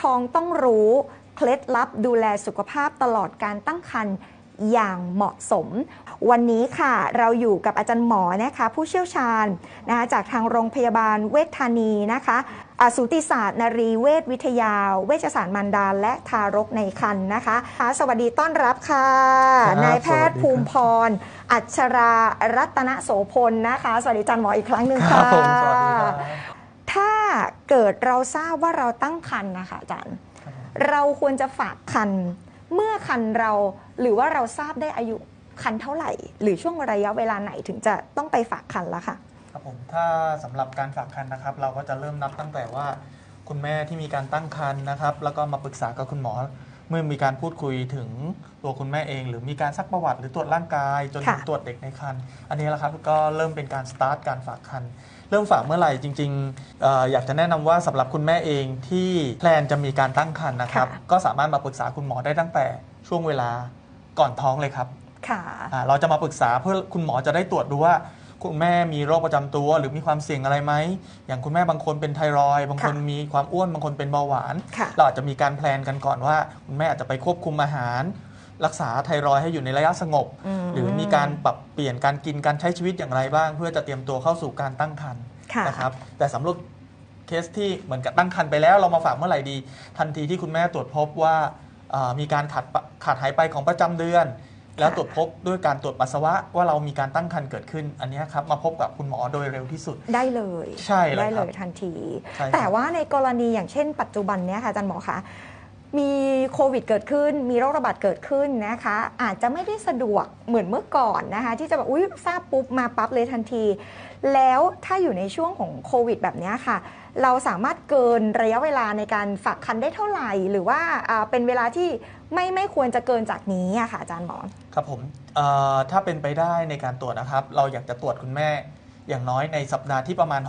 ท้องต้องรู้เคล็ดลับดูแลสุขภาพตลอดการตั้งครรภ์อย่างเหมาะสมวันนี้ค่ะเราอยู่กับอาจารย์หมอนะคะผู้เชี่ยวชาญนะคะจากทางโรงพยาบาลเวชธานีนะคะสูติศาสตร์นรีเวชวิทยาเวชศาสตร์มารดาและทารกในครรภ์นะคะสวัสดีต้อนรับค่ะนายแพทย์ภูมิพรอัชรารัตนโสพลนะคะสวัสดีอาจารย์หมออีกครั้งหนึ่งค่ะสวัสดีครับถ้าเกิดเราทราบว่าเราตั้งครรภ์นะคะอาจารย์เราควรจะฝากครรภ์เมื่อครรภ์เราหรือว่าเราทราบได้อายุครรภ์เท่าไหร่หรือช่วงระยะเวลาไหนถึงจะต้องไปฝากครรภ์ละค่ะครับผมถ้าสำหรับการฝากครรภ์นะครับเราก็จะเริ่มนับตั้งแต่ว่าคุณแม่ที่มีการตั้งครรภ์นะครับแล้วก็มาปรึกษากับคุณหมอเมื่อมีการพูดคุยถึงตัวคุณแม่เองหรือมีการซักประวัติหรือตรวจร่างกายจนถึงตรวจเด็กในครรภ์อันนี้แหละครับก็เริ่มเป็นการสตาร์ทการฝากครรภ์เริ่มฝากเมื่อไหร่จริงๆอยากจะแนะนำว่าสำหรับคุณแม่เองที่แพลนจะมีการตั้งครรภ์นะครับก็สามารถมาปรึกษาคุณหมอได้ตั้งแต่ช่วงเวลาก่อนท้องเลยครับเราจะมาปรึกษาเพื่อคุณหมอจะได้ตรวจดูว่าคุณแม่มีโรคประจำตัวหรือมีความเสี่ยงอะไรไหมอย่างคุณแม่บางคนเป็นไทรอยด์บางคนมีความอ้วนบางคนเป็นเบาหวานเราอาจจะมีการแพลนกันก่อนว่าคุณแม่อาจจะไปควบคุมอาหารรักษาไทรอยด์ให้อยู่ในระยะสงบหรือมีการปรับเปลี่ยนการกินการใช้ชีวิตอย่างไรบ้างเพื่อจะเตรียมตัวเข้าสู่การตั้งครรภ์นะครับแต่สำหรับเคสที่เหมือนกับตั้งครรภ์ไปแล้วเรามาฝากเมื่อไหร่ดีทันทีที่คุณแม่ตรวจพบว่ามีการขาดหายไปของประจำเดือนแล้วตรวจพบด้วยการตรวจปัสสาวะว่าเรามีการตั้งครรภ์เกิดขึ้นอันนี้ครับมาพบกับคุณหมอโดยเร็วที่สุดได้เลยใช่ได้เลยทันทีแต่ว่าในกรณีอย่างเช่นปัจจุบันนี้ค่ะอาจารย์หมอคะมีโควิดเกิดขึ้นมีโรคระบาดเกิดขึ้นนะคะอาจจะไม่ได้สะดวกเหมือนเมื่อก่อนนะคะที่จะแบบทราบปุ๊บมาปั๊บเลยทันทีแล้วถ้าอยู่ในช่วงของโควิดแบบนี้ค่ะเราสามารถเกินระยะเวลาในการฝากครรภ์ได้เท่าไหร่หรือว่าเป็นเวลาที่ไม่ควรจะเกินจากนี้อะค่ะอาจารย์หมอครับผมถ้าเป็นไปได้ในการตรวจนะครับเราอยากจะตรวจคุณแม่อย่างน้อยในสัปดาห์ที่ประมาณ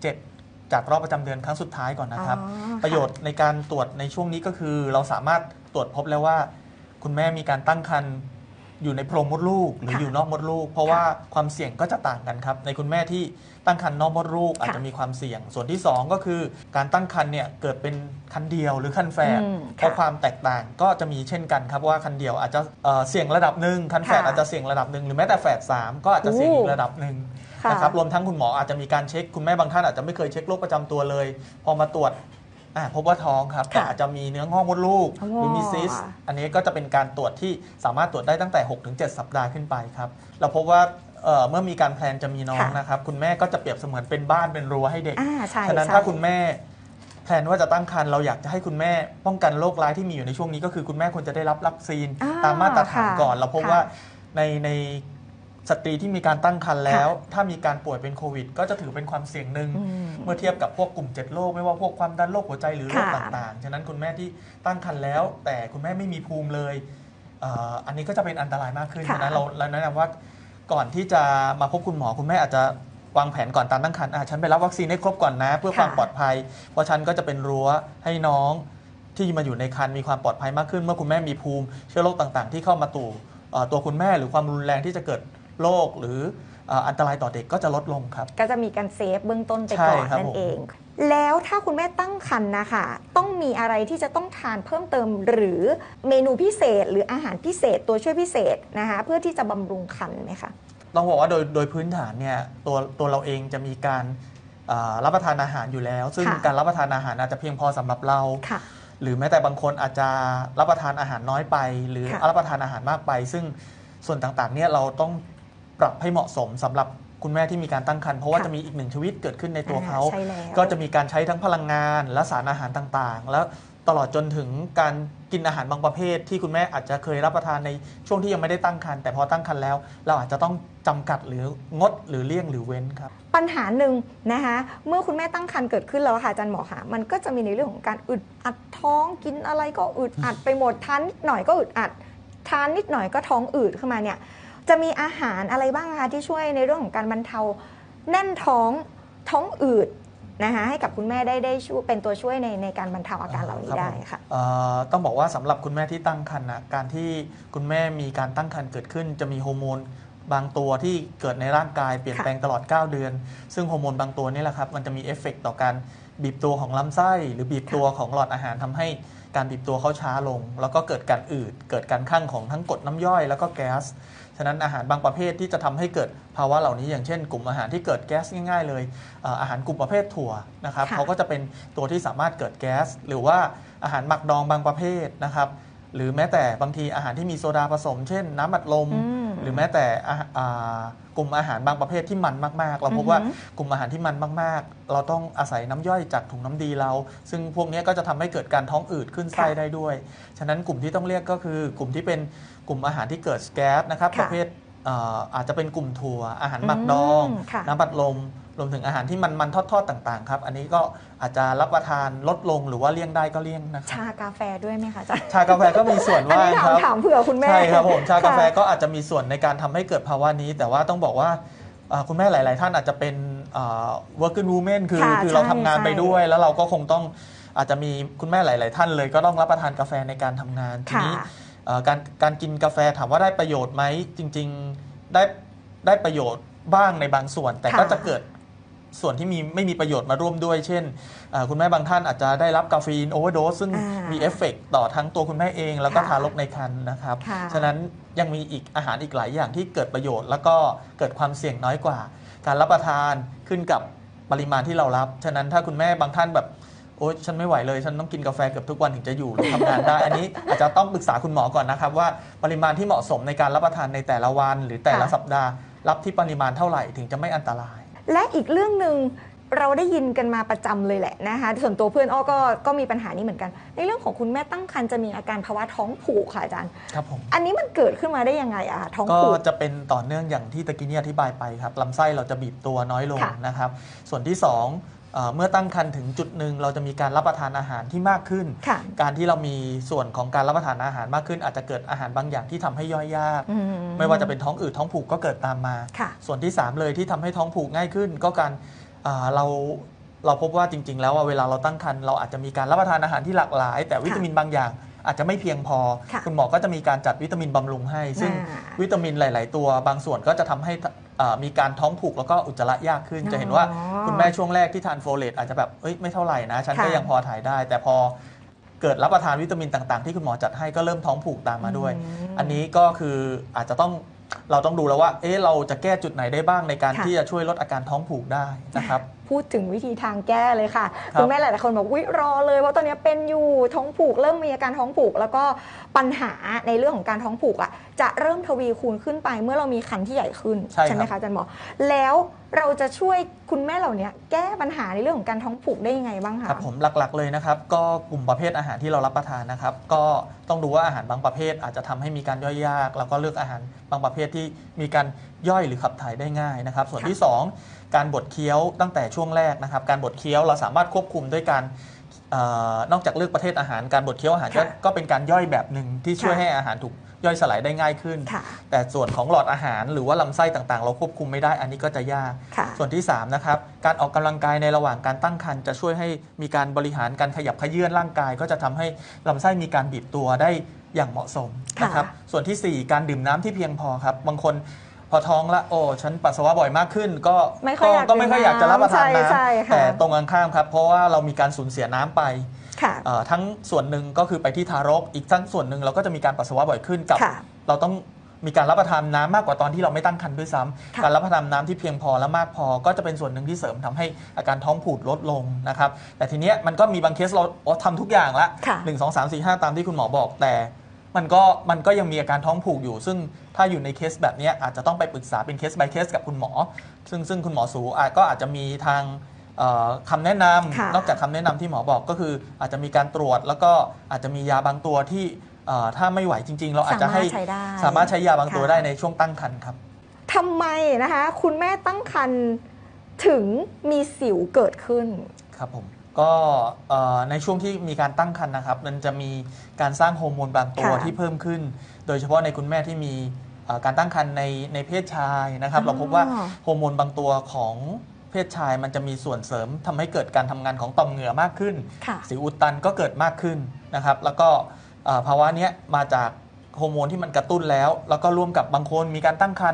6-7 จากรอบประจำเดือนครั้งสุดท้ายก่อนนะครับประโยชน์ในการตรวจในช่วงนี้ก็คือเราสามารถตรวจพบแล้วว่าคุณแม่มีการตั้งครรภ์อยู่ในโพรงมดลูกหรืออยู่นอกมดลูกเพราะว่าความเสี่ยงก็จะต่างกันครับในคุณแม่ที่ตั้งครรภ์นอกมดลูกอาจจะมีความเสี่ยงส่วนที่2ก็คือการตั้งครรภ์เนี่ยเกิดเป็นครรภ์เดียวหรือครรภ์แฝดเพราะความแตกต่างก็จะมีเช่นกันครับว่าครรภ์เดียวอาจจะเสี่ยงระดับหนึ่งครรภ์แฝดอาจจะเสี่ยงระดับหนึ่งหรือแม้แต่แฝด3ก็อาจจะเสี่ยงอีกระดับหนึ่งนะครับรวมทั้งคุณหมออาจจะมีการเช็คคุณแม่บางท่านอาจจะไม่เคยเช็คโรคประจำตัวเลยพอมาตรวจพบว่าท้องครับแต่อาจจะมีเนื้องอกมดลูกหรือมีซิสอันนี้ก็จะเป็นการตรวจที่สามารถตรวจได้ตั้งแต่ 6-7 สัปดาห์ขึ้นไปครับเราพบว่าเมื่อมีการแพลนจะมีน้องนะครับคุณแม่ก็จะเปรียบเสมือนเป็นบ้านเป็นรั้วให้เด็กฉะนั้นถ้าคุณแม่แพลนว่าจะตั้งครรภ์เราอยากจะให้คุณแม่ป้องกันโรคร้ายที่มีอยู่ในช่วงนี้ก็คือคุณแม่ควรจะได้รับวัคซีนตามมาตรฐานก่อนเราพบว่าในสตรีที่มีการตั้งครรภ์แล้วถ้ามีการป่วยเป็นโควิดก็จะถือเป็นความเสี่ยงหนึ่งเมื่อเทียบกับพวกกลุ่ม7โรคไม่ว่าพวกความดันโรคหัวใจหรือโรคต่างๆฉะนั้นคุณแม่ที่ตั้งครรภ์แล้วแต่คุณแม่ไม่มีภูมิเลยอันนี้ก็จะเป็นอันตรายมากขึ้นฉะนั้นเราแนะนำว่าก่อนที่จะมาพบคุณหมอคุณแม่อาจจะวางแผนก่อนตามตั้งครรภ์ฉันไปรับวัคซีนให้ครบก่อนนะเพื่อความปลอดภัยเพราะฉันก็จะเป็นรั้วให้น้องที่มาอยู่ในครรภ์มีความปลอดภัยมากขึ้นเมื่อคุณแม่มีภูมิเชื้อโรคต่างๆที่เข้ามาตัวคุณแม่หรือความรุนแรงที่จะเกิดโรคหรืออันตรายต่อเด็กก็จะลดลงครับก็จะมีการเซฟเบื้องต้นไปก่อนนั่นเองแล้วถ้าคุณแม่ตั้งครรภ์นะคะต้องมีอะไรที่จะต้องทานเพิ่มเติมหรือเมนูพิเศษหรืออาหารพิเศษตัวช่วยพิเศษนะคะเพื่อที่จะบำรุงครรภ์ไหมคะต้องบอกว่าโดยพื้นฐานเนี่ยตัวเราเองจะมีการรับประทานอาหารอยู่แล้วซึ่งการรับประทานอาหารอาจจะเพียงพอสำหรับเราหรือแม้แต่บางคนอาจจะรับประทานอาหารน้อยไปหรือรับประทานอาหารมากไปซึ่งส่วนต่างๆเนี่ยเราต้องปรับให้เหมาะสมสำหรับคุณแม่ที่มีการตั้งครรภ์เพราะว่าจะมีอีกหนึ่งชีวิตเกิดขึ้นในตัวเขาก็จะมีการใช้ทั้งพลังงานและสารอาหารต่างๆแล้วตลอดจนถึงการกินอาหารบางประเภทที่คุณแม่อาจจะเคยรับประทานในช่วงที่ยังไม่ได้ตั้งครรภ์แต่พอตั้งครรภ์แล้วเราอาจจะต้องจำกัดหรืองดหรือเลี่ยงหรือเว้นครับปัญหาหนึ่งนะคะเมื่อคุณแม่ตั้งครรภ์เกิดขึ้นแล้วค่ะอาจารย์หมอค่ะมันก็จะมีในเรื่องของการอึดอัดท้องกินอะไรก็อึดอัดไปหมดทานนิดหน่อยก็อึดอัดทานนิดหน่อยก็ท้องอืดขึ้นมาเนี่ยจะมีอาหารอะไรบ้างคะที่ช่วยในเรื่องของการบรรเทาแน่นท้องอืดนะคะให้กับคุณแม่ได้ช่วยเป็นตัวช่วยในการบรรเทาอาการเหล่านี้ได้ค่ะต้องบอกว่าสำหรับคุณแม่ที่ตั้งครรภ์นะการที่คุณแม่มีการตั้งครรภ์เกิดขึ้นจะมีฮอร์โมนบางตัวที่เกิดในร่างกายเปลี่ยนแปลงตลอด9เดือนซึ่งฮอร์โมนบางตัวนี่แหละครับมันจะมีเอฟเฟกต์ต่อการบีบตัวของลำไส้หรือบีบตัวของหลอดอาหารทำให้การบีบตัวเขาช้าลงแล้วก็เกิดการอืดเกิดการคั่งของทั้งกรดน้ำย่อยแล้วก็แก๊สฉะนั้นอาหารบางประเภทที่จะทำให้เกิดภาวะเหล่านี้อย่างเช่นกลุ่มอาหารที่เกิดแก๊สง่ายๆเลยอาหารกลุ่มประเภทถั่วนะครับเขาก็จะเป็นตัวที่สามารถเกิดแก๊สหรือว่าอาหารหมักดองบางประเภทนะครับหรือแม้แต่บางทีอาหารที่มีโซดาผสมเช่นน้ำอัดลมหรือแม้แต่กลุ่มอาหารบางประเภทที่มันมากๆเราพบว่ากลุ่มอาหารที่มันมากๆเราต้องอาศัยน้ำย่อยจากถุงน้ำดีเราซึ่งพวกนี้ก็จะทำให้เกิดการท้องอืดขึ้นไส้ได้ด้วยฉะนั้นกลุ่มที่ต้องเรียกก็คือกลุ่มที่เป็นกลุ่มอาหารที่เกิดแก๊สนะครับประเภทอาจจะเป็นกลุ่มถั่วอาหารหมักดองน้ำอัดลมรวมถึงอาหารที่มันทอดต่างๆครับอันนี้ก็อาจจะรับประทานลดลงหรือว่าเลี่ยงได้ก็เลี่ยงนะครับชากาแฟด้วยไหมคะจ๊ะชากาแฟก็มีส่วนว่างครับถามเผื่อคุณแม่ใช่ครับผมชากาแฟก็อาจจะมีส่วนในการทำให้เกิดภาวะนี้แต่ว่าต้องบอกว่าคุณแม่หลายๆท่านอาจจะเป็นworking woman คือเราทำงานไปด้วยแล้วเราก็คงต้องอาจจะมีคุณแม่หลายๆท่านเลยก็ต้องรับประทานกาแฟในการทำงานทีนี้การกินกาแฟถามว่าได้ประโยชน์ไหมจริงๆได้ประโยชน์บ้างในบางส่วนแต่ก็จะเกิดส่วนที่ไม่มีประโยชน์มาร่วมด้วยเช่นคุณแม่บางท่านอาจจะได้รับกาแฟโอเวอร์โดสซึ่งมีเอฟเฟกต์ต่อทั้งตัวคุณแม่เองแล้วก็ทารกในครรภ์นะครับฉะนั้นยังมีอีกอาหารอีกหลายอย่างที่เกิดประโยชน์แล้วก็เกิดความเสี่ยงน้อยกว่าการรับประทานขึ้นกับปริมาณที่เรารับฉะนั้นถ้าคุณแม่บางท่านแบบโอ๊ยฉันไม่ไหวเลยฉันต้องกินกาแฟเกือบทุกวันถึงจะอยู่หรือทำงานได้อันนี้อาจจะต้องปรึกษาคุณหมอก่อนนะครับว่าปริมาณที่เหมาะสมในการรับประทานในแต่ละวันหรือแต่ละสัปดาห์รับที่ปริมาณเท่าไหร่ถึงจะไม่อันตรายและอีกเรื่องหนึ่งเราได้ยินกันมาประจำเลยแหละนะคะส่วนตัวเพื่อนอ้อก็มีปัญหานี้เหมือนกันในเรื่องของคุณแม่ตั้งครรภ์จะมีอาการภาวะท้องผูกค่ะอาจารย์ครับผมอันนี้มันเกิดขึ้นมาได้ยังไงอะท้องผูกก็จะเป็นต่อเนื่องอย่างที่ตะกี้นี้อธิบายไปครับลำไส้เราจะบีบตัวน้อยลงนะครับส่วนที่2เมื่อตั้งครรภ์ถึงจุดหนึ่งเราจะมีการรับประทานอาหารที่มากขึ้นการที่เรามีส่วนของการรับประทานอาหารมากขึ้นอาจจะเกิดอาหารบางอย่างที่ทำให้ย่อยยากไม่ว่าจะเป็นท้องอืดท้องผูกก็เกิดตามมาส่วนที่3เลยที่ทำให้ท้องผูกง่ายขึ้นก็การเราพบว่าจริงๆแล้วเวลาเราตั้งครรภ์เราอาจจะมีการรับประทานอาหารที่หลากหลายแต่วิตามินบางอย่างอาจจะไม่เพียงพอคุณหมอก็จะมีการจัดวิตามินบำรุงให้ซึ่งวิตามินหลายๆตัวบางส่วนก็จะทำให้มีการท้องผูกแล้วก็อุจจาระยากขึ้นจะเห็นว่าคุณแม่ช่วงแรกที่ทานโฟเลตอาจจะแบบไม่เท่าไหร่นะฉันก็ยังพอถ่ายได้แต่พอเกิดรับประทานวิตามินต่างๆที่คุณหมอจัดให้ก็เริ่มท้องผูกตามมาด้วยอันนี้ก็คืออาจจะเราต้องดูแล้วว่าเราจะแก้จุดไหนได้บ้างในการที่จะช่วยลดอาการท้องผูกได้นะครับพูดถึงวิธีทางแก้เลยค่ะคุณแม่หลายๆคนบอกวิรอเลยเพราะตอนนี้เป็นอยู่ท้องผูกเริ่มมีอาการท้องผูกแล้วก็ปัญหาในเรื่องของการท้องผูกจะเริ่มทวีคูณขึ้นไปเมื่อเรามีครรภ์ที่ใหญ่ขึ้นใช่ไหมคะอาจารย์หมอแล้วเราจะช่วยคุณแม่เหล่านี้แก้ปัญหาในเรื่องของการท้องผูกได้ยังไงบ้างคะครับผมหลักๆเลยนะครับก็กลุ่มประเภทอาหารที่เรารับประทานนะครับก็ต้องดูว่าอาหารบางประเภทอาจจะทำให้มีการย่อยยากแล้วก็เลือกอาหารบางประเภทที่มีการย่อยหรือขับถ่ายได้ง่ายนะครับส่วนที่2การบดเคี้ยวตั้งแต่ช่วงแรกนะครับการบดเคี้ยวเราสามารถควบคุมด้วยการนอกจากเลือกประเภทอาหารการบดเคี้ยวอาหารก็เป็นการย่อยแบบหนึ่งที่ช่วยให้อาหารถูกย่อยสลายได้ง่ายขึ้นแต่ส่วนของหลอดอาหารหรือว่าลำไส้ต่างๆเราควบคุมไม่ได้อันนี้ก็จะยากส่วนที่3นะครับการออกกำลังกายในระหว่างการตั้งครรภ์จะช่วยให้มีการบริหารการขยับเขยื้อนร่างกายก็จะทำให้ลำไส้มีการบีบตัวได้อย่างเหมาะสมนะครับส่วนที่4การดื่มน้ำที่เพียงพอครับบางคนพอท้องละฉันปัสสาวะบ่อยมากขึ้นก็ไม่ค่อยอยากจะรับประทานน้ำแต่ตรงกันข้ามครับเพราะว่าเรามีการสูญเสียน้ำไปทั้งส่วนหนึ่งก็คือไปที่ทารกอีกทั้งส่วนหนึ่งเราก็จะมีการปัสสาวะบ่อยขึ้นกับเราต้องมีการรับประทานน้ำมากกว่าตอนที่เราไม่ตั้งครรภ์ด้วยซ้ำการรับประทานน้ำที่เพียงพอและมากพอก็จะเป็นส่วนหนึ่งที่เสริมทำให้อาการท้องผูกลดลงนะครับแต่ทีเนี้ยมันก็มีบางเคสเราทำทุกอย่างละ1 2 3 4 5ตามที่คุณหมอบอกแต่มันก็ยังมีอาการท้องผูกอยู่ซึ่งถ้าอยู่ในเคสแบบนี้อาจจะต้องไปปรึกษาเป็นเคส by เคสกับคุณหมอซึ่งคุณหมอสูก็อาจจะมีทางคำแนะนำนอกจากคำแนะนำที่หมอบอกก็คืออาจจะมีการตรวจแล้วก็อาจจะมียาบางตัวที่ถ้าไม่ไหวจริงๆเราอาจจะให้สามารถใช้ยาบางตัวได้ในช่วงตั้งครรภ์ครับทำไมนะคะคุณแม่ตั้งครรภ์ถึงมีสิวเกิดขึ้นครับผมก็ในช่วงที่มีการตั้งครรภ์นะครับมันจะมีการสร้างฮอร์โมนบางตัวที่เพิ่มขึ้นโดยเฉพาะในคุณแม่ที่มีการตั้งครรภ์ในเพศชายนะครับเราพบว่าฮอร์โมนบางตัวของเพศชายมันจะมีส่วนเสริมทำให้เกิดการทำงานของต่อมเหงื่อมากขึ้นสิวอุดตันก็เกิดมากขึ้นนะครับแล้วก็ภาวะนี้มาจากฮอร์โมนที่มันกระตุ้นแล้วก็ร่วมกับบางคนมีการตั้งครรภ์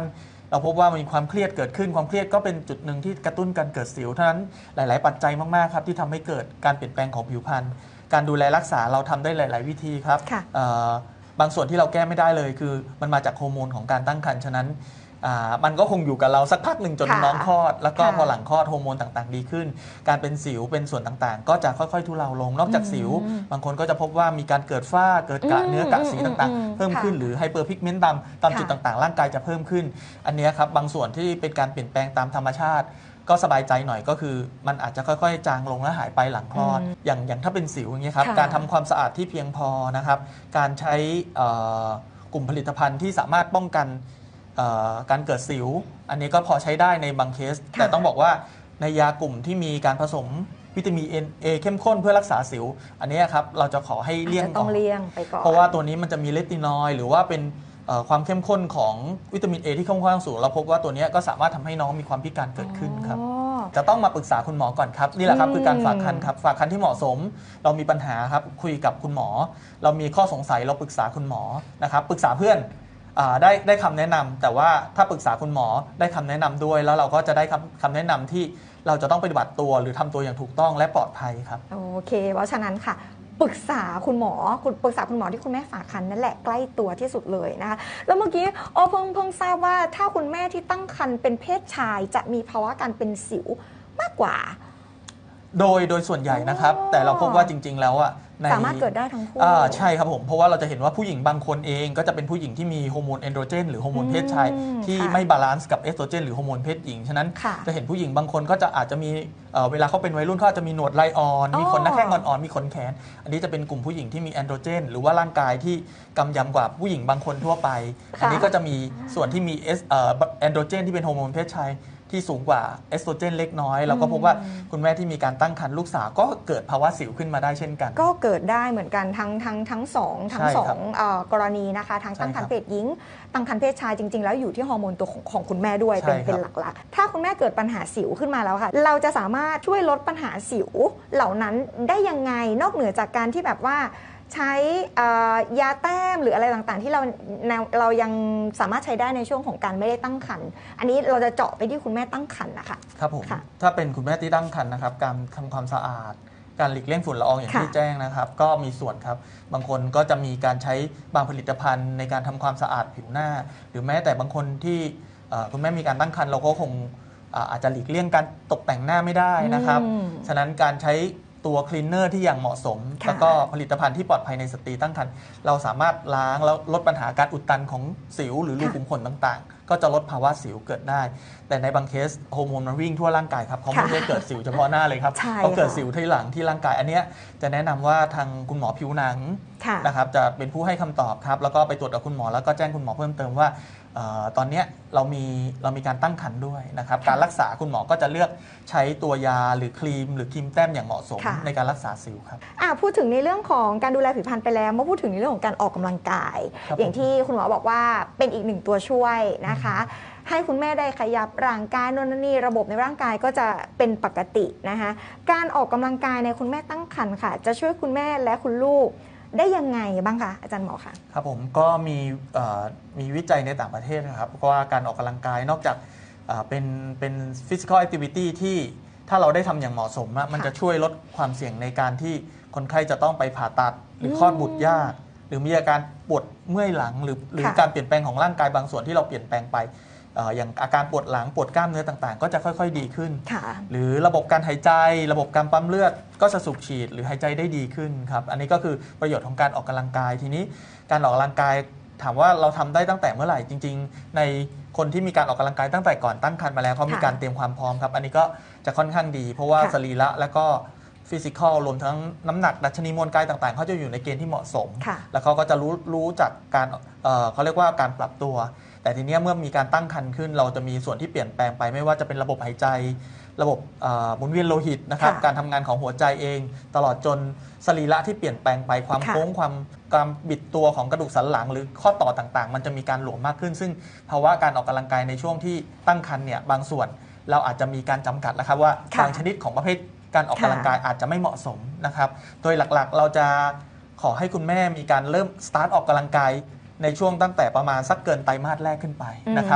เราพบว่ามีความเครียดเกิดขึ้นความเครียดก็เป็นจุดหนึ่งที่กระตุ้นการเกิดสิวเท่านั้นหลายๆปัจจัยมากๆครับที่ทำให้เกิดการเปลี่ยนแปลงของผิวพรรณการดูแลรักษาเราทำได้หลาย ๆ วิธีครับบางส่วนที่เราแก้ไม่ได้เลยคือมันมาจากฮอร์โมนของการตั้งครรภ์ฉะนั้นมันก็คงอยู่กับเราสักพักหนึ่งจนน้องคลอดแล้วก็พอหลังคลอดฮอร์โมนต่างๆดีขึ้นการเป็นสิวเป็นส่วนต่างๆก็จะค่อยๆทุเลาลงนอกจากสิวบางคนก็จะพบว่ามีการเกิดฝ้าเกิดกระเนื้อกระสีต่างๆเพิ่มขึ้นหรือไฮเปอร์พิกเมนต์ตามจุดต่างๆร่างกายจะเพิ่มขึ้นอันนี้ครับบางส่วนที่เป็นการเปลี่ยนแปลงตามธรรมชาติก็สบายใจหน่อยก็คือมันอาจจะค่อยๆจางลงและหายไปหลังคลอดอย่างถ้าเป็นสิวอย่างเงี้ยครับการทำความสะอาดที่เพียงพอนะครับการใช้กลุ่มผลิตภัณฑ์ที่สามารถป้องกันการเกิดสิวอันนี้ก็พอใช้ได้ในบางเคสแต่ต้องบอกว่าในยากลุ่มที่มีการผสมวิตามินเอเข้มข้นเพื่อรักษาสิวอันนี้ครับเราจะขอให้เลี่ยงก่อนเพราะว่าตัวนี้มันจะมีเลตินอยด์หรือว่าเป็นความเข้มข้นของวิตามินเอที่ค่อนข้างสูงเราพบว่าตัวนี้ก็สามารถทำให้น้องมีความพิการเกิดขึ้นครับจะต้องมาปรึกษาคุณหมอก่อนครับนี่แหละครับคือการฝากครรภ์ครับฝากครรภ์ที่เหมาะสมเรามีปัญหาครับคุยกับคุณหมอเรามีข้อสงสัยเราปรึกษาคุณหมอนะครับปรึกษาเพื่อนได้คำแนะนำแต่ว่าถ้าปรึกษาคุณหมอได้คำแนะนำด้วยแล้วเราก็จะได้คำแนะนำที่เราจะต้องปฏิบัติตัวหรือทำตัวอย่างถูกต้องและปลอดภัยครับโอเคเพราะฉะนั้นค่ะปรึกษาคุณหมอที่คุณแม่ฝากครรภ์นั่นแหละใกล้ตัวที่สุดเลยนะคะแล้วเมื่อกี้เพิ่งทราบว่าถ้าคุณแม่ที่ตั้งครรภ์เป็นเพศชายจะมีภาวะการเป็นสิวมากกว่าโดยส่วนใหญ่นะครับแต่เราพบว่าจริงๆแล้วสามารถเกิดได้ทั้งคู่ใช่ครับผมเพราะว่าเราจะเห็นว่าผู้หญิงบางคนเองก็จะเป็นผู้หญิงที่มีฮอร์โมนเอนโดรเจนหรือฮอร์โมนเพศชายที่ไม่บาลานซ์กับเอสโตรเจนหรือฮอร์โมนเพศหญิงฉะนั้นจะเห็นผู้หญิงบางคนก็จะอาจจะมีเวลาเขาเป็นวัยรุ่นเขาจะมีหนวดไหล่อ่อนมีขนหน้าแข้งอ่อนๆมีขนแขนอันนี้จะเป็นกลุ่มผู้หญิงที่มีแอนโดรเจนหรือว่าร่างกายที่กำยำกว่าผู้หญิงบางคนทั่วไปอันนี้ก็จะมีส่วนที่มีแอนโดรเจนที่เป็นฮอร์โมนเพศชายที่สูงกว่าเอสโตรเจนเล็กน้อยเราก็พบว่าคุณแม่ที่มีการตั้งครรภ์ลูกสาวก็เกิดภาวะสิวขึ้นมาได้เช่นกันก็เกิดได้เหมือนกันทั้งสองกรณีนะคะทั้งตั้งครรภ์เพศหญิงตั้งครรภ์เพศชายจริงๆแล้วอยู่ที่ฮอร์โมนตัวของคุณแม่ด้วยเป็นหลักๆถ้าคุณแม่เกิดปัญหาสิวขึ้นมาแล้วค่ะเราจะสามารถช่วยลดปัญหาสิวเหล่านั้นได้ยังไงนอกเหนือจากการที่แบบว่าใช้ยาแต้มหรืออะไรต่างๆที่เรายังสามารถใช้ได้ในช่วงของการไม่ได้ตั้งครรภ์อันนี้เราจะเจาะไปที่คุณแม่ตั้งครรภ์นะคะครับผมถ้าเป็นคุณแม่ที่ตั้งครรภ์นะครับการทำความสะอาดการหลีกเลี่ยงฝุ่นละอองอย่างที่แจ้งนะครับก็มีส่วนครับบางคนก็จะมีการใช้บางผลิตภัณฑ์ในการทำความสะอาดผิวหน้าหรือแม้แต่บางคนที่คุณแม่มีการตั้งครรภ์เราก็คงอาจจะหลีกเลี่ยงการตกแต่งหน้าไม่ได้นะครับฉะนั้นการใช้ตัวคลีนเนอร์ที่อย่างเหมาะสมแล้วก็ผลิตภัณฑ์ที่ปลอดภัยในสตรีตั้งครรภ์เราสามารถล้างแล้วลดปัญหาการอุดตันของสิวหรือรูขุมขนต่างๆก็จะลดภาวะสิวเกิดได้แต่ในบางเคสฮอร์โมนมันวิ่งทั่วร่างกายครับเขาไม่ได้เกิดสิวเฉพาะหน้าเลยครับเขาเกิดสิวที่หลังที่ร่างกายอันนี้จะแนะนำว่าทางคุณหมอผิวหนังนะครับจะเป็นผู้ให้คำตอบครับแล้วก็ไปตรวจกับคุณหมอแล้วก็แจ้งคุณหมอเพิ่มเติมว่าตอนนี้เรามีการตั้งครรภ์ด้วยนะครับการรักษาคุณหมอก็จะเลือกใช้ตัวยาหรือครีมแต้มอย่างเหมาะสมในการรักษาสิวครับพูดถึงในเรื่องของการดูแลผิวพรรณไปแล้วมาพูดถึงในเรื่องของการออกกำลังกายอย่างที่คุณหมอบอกว่าเป็นอีกหนึ่งตัวช่วยนะคะให้คุณแม่ได้ขยับร่างกายโน่นนี่ระบบในร่างกายก็จะเป็นปกตินะคะการออกกำลังกายในคุณแม่ตั้งครรภ์ค่ะจะช่วยคุณแม่และคุณลูกได้ยังไงบ้างคะอาจารย์หมอคะครับผมก็มีวิจัยในต่างประเทศนะครับเพราะว่าการออกกำลังกายนอกจากเป็น physical activity ที่ถ้าเราได้ทำอย่างเหมาะสมมันจะช่วยลดความเสี่ยงในการที่คนไข้จะต้องไปผ่าตัดหรือคลอดบุตรยากหรือมีอาการปวดเมื่อยหลังหรือการเปลี่ยนแปลงของร่างกายบางส่วนที่เราเปลี่ยนแปลงไปอย่างอาการปวดหลังปวดกล้ามเนื้อต่างๆก็จะค่อยๆดีขึ้นหรือระบบการหายใจระบบการปั๊มเลือดก็จะสูบฉีดหรือหายใจได้ดีขึ้นครับอันนี้ก็คือประโยชน์ของการออกกำลังกายทีนี้การออกกำลังกายถามว่าเราทำได้ตั้งแต่เมื่อไหร่จริงๆในคนที่มีการออกกำลังกายตั้งแต่ก่อนตั้งครรภ์มาแล้วเขามีการเตรียมความพร้อมครับอันนี้ก็จะค่อนข้างดีเพราะว่าสรีระและก็ฟิสิกอลรวมทั้งน้ำหนักดัชนีมวลกายต่างๆเขาจะอยู่ในเกณฑ์ที่เหมาะสมแล้วเขาก็จะรู้จากการเขาเรียกว่าการปรับตัวแต่ทีนี้เมื่อมีการตั้งครรภ์ขึ้นเราจะมีส่วนที่เปลี่ยนแปลงไปไม่ว่าจะเป็นระบบหายใจระบบหมุนเวียนโลหิตนะครับการทำงานของหัวใจเองตลอดจนสรีระที่เปลี่ยนแปลงไปความโค้งความบิดตัวของกระดูกสันหลังหรือข้อต่อต่างๆมันจะมีการหลวมมากขึ้นซึ่งภาวะการออกกำลังกายในช่วงที่ตั้งครรภ์เนี่ยบางส่วนเราอาจจะมีการจำกัดแล้วครับว่าบางชนิดของประเภทการออกกำลังกายอาจจะไม่เหมาะสมนะครับโดยหลักๆเราจะขอให้คุณแม่มีการเริ่มสตาร์ทออกกำลังกายในช่วงตั้งแต่ประมาณสักเกินไตรมาสแรกขึ้นไปนะครับ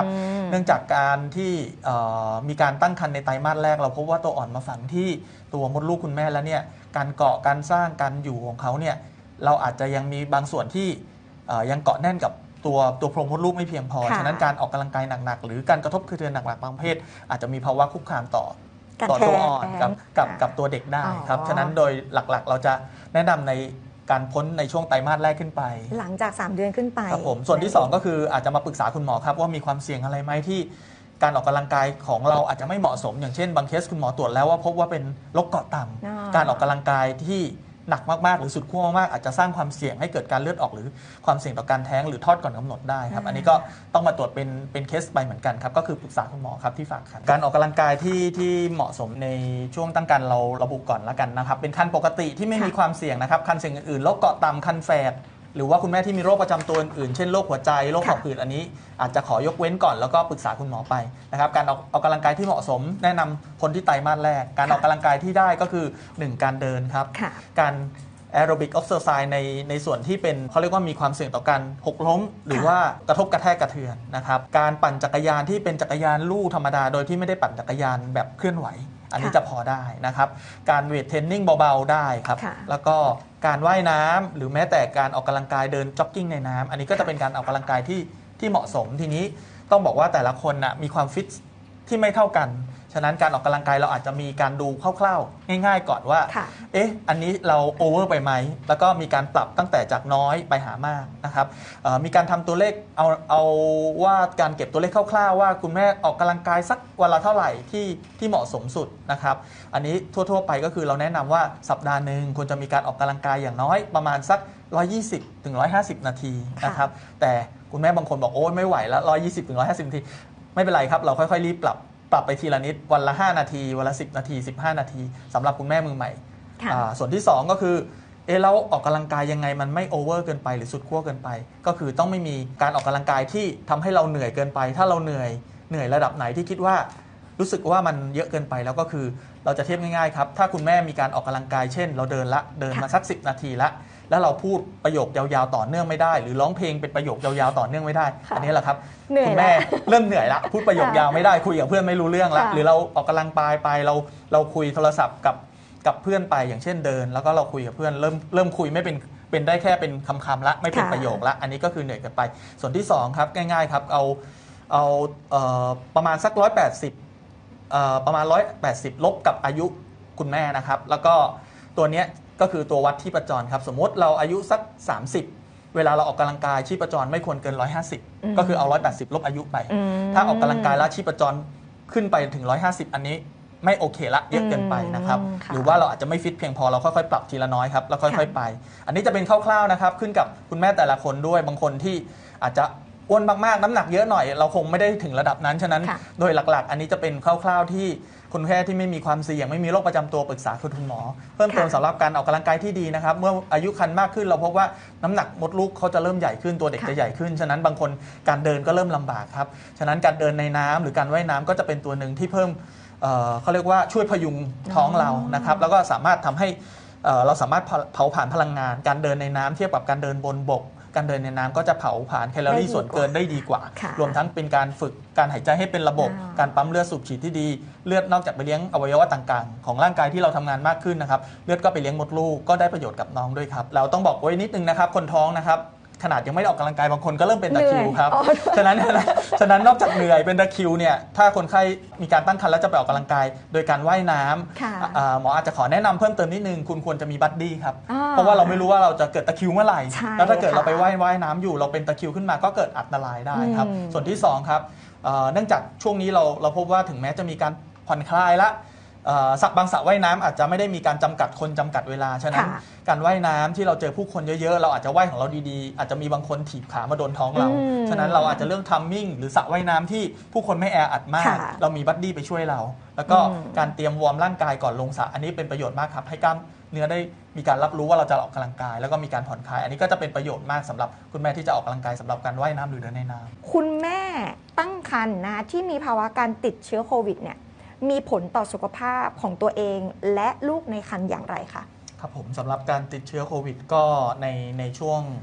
เนื่องจากการที่มีการตั้งครรภ์ในไตรมาสแรกเราพบว่าตัวอ่อนมาฝังที่ตัวมดลูกคุณแม่แล้วเนี่ยการเกาะการสร้างการอยู่ของเขาเนี่ยเราอาจจะยังมีบางส่วนที่ยังเกาะแน่นกับตัวโพรงมดลูกไม่เพียงพอฉะนั้นการออกกำลังกายหนักๆหรือการกระทบกระเทือนหนักๆบางประเภทอาจจะมีภาวะคุกคามต่อตัวอ่อนกับตัวเด็กได้ครับฉะนั้นโดยหลักๆเราจะแนะนำในการพ้นในช่วงไตรมาสแรกขึ้นไปหลังจาก3 เดือนขึ้นไปครับผมส่วนที่2ก็คืออาจจะมาปรึกษาคุณหมอครับว่ามีความเสี่ยงอะไรไหมที่การออกกำลังกายของเราอาจจะไม่เหมาะสมอย่างเช่นบางเคสคุณหมอตรวจแล้วว่าพบว่าเป็นโรคเกาะต่ำการออกกำลังกายที่หนักมากๆหรือสุดขั้วมากๆอาจจะสร้างความเสี่ยงให้เกิดการเลือดออกหรือความเสี่ยงต่อการแท้งหรือทอดก่อนกำหนดได้ครับอันนี้ก็ต้องมาตรวจเป็นเคสไปเหมือนกันครับก็คือปรึกษาคุณหมอครับที่ฝากคันการออกกำลังกายที่เหมาะสมในช่วงตั้งครรภ์เราระบุก่อนแล้วกันนะครับเป็นคันปกติที่ไม่มีความเสี่ยงนะครับคันเสี่ยงอื่นๆโรคเกาะต่ำคันแฝดหรือว่าคุณแม่ที่มีโรคประจำตัวอื่นเช่นโรคหัวใจโรคหอบหืดอันนี้อาจจะขอยกเว้นก่อนแล้วก็ปรึกษาคุณหมอไปนะครับการออกกำลังกายที่เหมาะสมแนะนำคนที่ไตรมาสแรกการออกกำลังกายที่ได้ก็คือ1การเดินครับการแอโรบิกเอ็กซ์เซอร์ไซส์ในส่วนที่เป็นเขาเรียกว่ามีความเสี่ยงต่อการหกล้มหรือว่ากระทบกระแทกกระเทือนนะครับการปั่นจักรยานที่เป็นจักรยานลู่ธรรมดาโดยที่ไม่ได้ปั่นจักรยานแบบเคลื่อนไหวอันนี้จะพอได้นะครับการเวทเทรนนิ่งเบาๆได้ครับแล้วก็การว่ายน้ำหรือแม้แต่การออกกำลังกายเดินจ็อกกิ้งในน้ำอันนี้ก็จะเป็นการออกกำลังกายที่เหมาะสมทีนี้ต้องบอกว่าแต่ละคนนะมีความฟิตที่ไม่เท่ากันฉะนั้นการออกกำลังกายเราอาจจะมีการดูคร่าวๆง่ายๆก่อนว่าอันนี้เราโอเวอร์ไปไหมแล้วก็มีการปรับตั้งแต่จากน้อยไปหามากนะครับมีการทำตัวเลขเอาว่าการเก็บตัวเลขคร่าวๆว่าคุณแม่ออกกำลังกายสักวันละเท่าไหร่ที่เหมาะสมสุดนะครับอันนี้ทั่วๆไปก็คือเราแนะนำว่าสัปดาห์หนึ่งควรจะมีการออกกำลังกายอย่างน้อยประมาณสัก120 ถึง 150 นาทีนะครับแต่คุณแม่บางคนบอกโอ้ยไม่ไหวแล้ว120 ถึง 150 นาทีไม่เป็นไรครับเราค่อยๆรีบปรับไปทีละนิดวันละ5 นาทีวันละ10 นาที15 นาทีสำหรับคุณแม่มือใหม่ส่วนที่2ก็คือเราออกกำลังกายยังไงมันไม่โอเวอร์เกินไปหรือสุดขั้วเกินไปก็คือต้องไม่มีการออกกำลังกายที่ทำให้เราเหนื่อยเกินไปถ้าเราเหนื่อยระดับไหนที่คิดว่ารู้สึกว่ามันเยอะเกินไปแล้วก็คือเราจะเทียบง่ายๆครับถ้าคุณแม่มีการออกกำลังกายเช่นเราเดินมาสัก10 นาทีแล้วเราพูดประโยคยาวๆต่อเนื่องไม่ได้หรือร้องเพลงเป็นประโยคยาวๆต่อเนื่องไม่ได้อันนี้แหละครับคุณแม่เริ่มเหนื่อยละพูดประโยคยาวไม่ได้คุยกับเพื่อนไม่รู้เรื่องละหรือเราออกกำลังกายไปเราคุยโทรศัพท์กับเพื่อนไปอย่างเช่นเดินแล้วก็เราคุยกับเพื่อนเริ่มคุยไม่เป็นได้แค่เป็นคำๆละไม่เป็นประโยคละอันนี้ก็คือเหนื่อยเกินไปส่วนที่2ครับง่ายๆครับเอาประมาณสัก180ประมาณ180ลบกับอายุคุณแม่นะครับแล้วก็ตัวเนี้ยก็คือตัววัดชีพจรครับสมมติเราอายุสัก30เวลาเราออกกำลังกายชีพจรไม่ควรเกิน150ก็คือเอา180ลบอายุไปถ้าออกกำลังกายแล้วชีพจรขึ้นไปถึง150อันนี้ไม่โอเคละเยอะเกินไปนะครับหรือว่าเราอาจจะไม่ฟิตเพียงพอเราค่อยๆปรับทีละน้อยครับแล้วค่อยๆไปอันนี้จะเป็นคร่าวๆนะครับขึ้นกับคุณแม่แต่ละคนด้วยบางคนที่อาจจะอ้วนมากๆน้ำหนักเยอะหน่อยเราคงไม่ได้ถึงระดับนั้นฉะนั้นโดยหลักๆอันนี้จะเป็นคร่าวๆที่คุณแม่ที่ไม่มีความเสี่ยงไม่มีโรคประจำตัวปรึกษาคุณหมอเพิ่มเติมสำหรับการออกกำลังกายที่ดีนะครับเมื่ออายุครรภ์มากขึ้นเราพบว่าน้ำหนักมดลูกเขาจะเริ่มใหญ่ขึ้นตัวเด็กจะใหญ่ขึ้นฉะนั้นบางคนการเดินก็เริ่มลำบากครับฉะนั้นการเดินในน้ำหรือการว่ายน้ำก็จะเป็นตัวหนึ่งที่เพิ่มเขาเรียกว่าช่วยพยุงท้องเรานะครับแล้วก็สามารถทำให้เราสามารถเผาผลาญพลังงานการเดินในน้ำเทียบกับการเดินบนบกการเดินในน้ำก็จะเผาผลาญแคลอรี่ส่วนเกินได้ดีกว่ารวมทั้งเป็นการฝึกการหายใจให้เป็นระบบการปั๊มเลือดสูบฉีดที่ดีเลือดนอกจากไปเลี้ยงอวัยวะต่างๆของร่างกายที่เราทำงานมากขึ้นนะครับเลือดก็ไปเลี้ยงมดลูกก็ได้ประโยชน์กับน้องด้วยครับเราต้องบอกไว้นิดนึงนะครับคนท้องนะครับขนาดยังไม่ได้ออกกำลังกายบางคนก็เริ่มเป็นตะคริวครับฉะนั้นนอกจากเหนื่อยเป็นตะคริวเนี่ยถ้าคนไข้มีการตั้งครรภ์แล้วจะไปออกกำลังกายโดยการว่ายน้ำหมออาจจะขอแนะนำเพิ่มเติมนิดนึงคุณควรจะมีบัดดี้ครับเพราะว่าเราไม่รู้ว่าเราจะเกิดตะคริวเมื่อไหร่แล้วถ้าเกิดเราไปว่ายน้ำอยู่เราเป็นตะคริวขึ้นมาก็เกิดอันตรายได้ครับส่วนที่2ครับเนื่องจากช่วงนี้เราพบว่าถึงแม้จะมีการผ่อนคลายละบางสระว่ายน้ำอาจจะไม่ได้มีการจำกัดคนจำกัดเวลาฉะนั้นการว่ายน้ำที่เราเจอผู้คนเยอะๆเราอาจจะว่ายของเราดีๆอาจจะมีบางคนถีบขามาโดนท้องเราฉะนั้นเราอาจจะเรื่องทัมมิ่งหรือสระว่ายน้ำที่ผู้คนไม่แออัดมากเรามีบัดดี้ไปช่วยเราแล้วก็การเตรียมวอร์มร่างกายก่อนลงสระอันนี้เป็นประโยชน์มากครับให้กล้ามเนื้อได้มีการรับรู้ว่าเราจะออกกำลังกายแล้วก็มีการผ่อนคลายอันนี้ก็จะเป็นประโยชน์มากสำหรับคุณแม่ที่จะออกกำลังกายสำหรับการว่ายน้ำหรือเดินในน้ำคุณแม่ตั้งครรภ์นะที่มีภาวะการติดเชื้อโควิดเนี่ยมีผลต่อสุขภาพของตัวเองและลูกในครรภ์อย่างไรคะครับผมสำหรับการติดเชื้อโควิดก็ในช่วง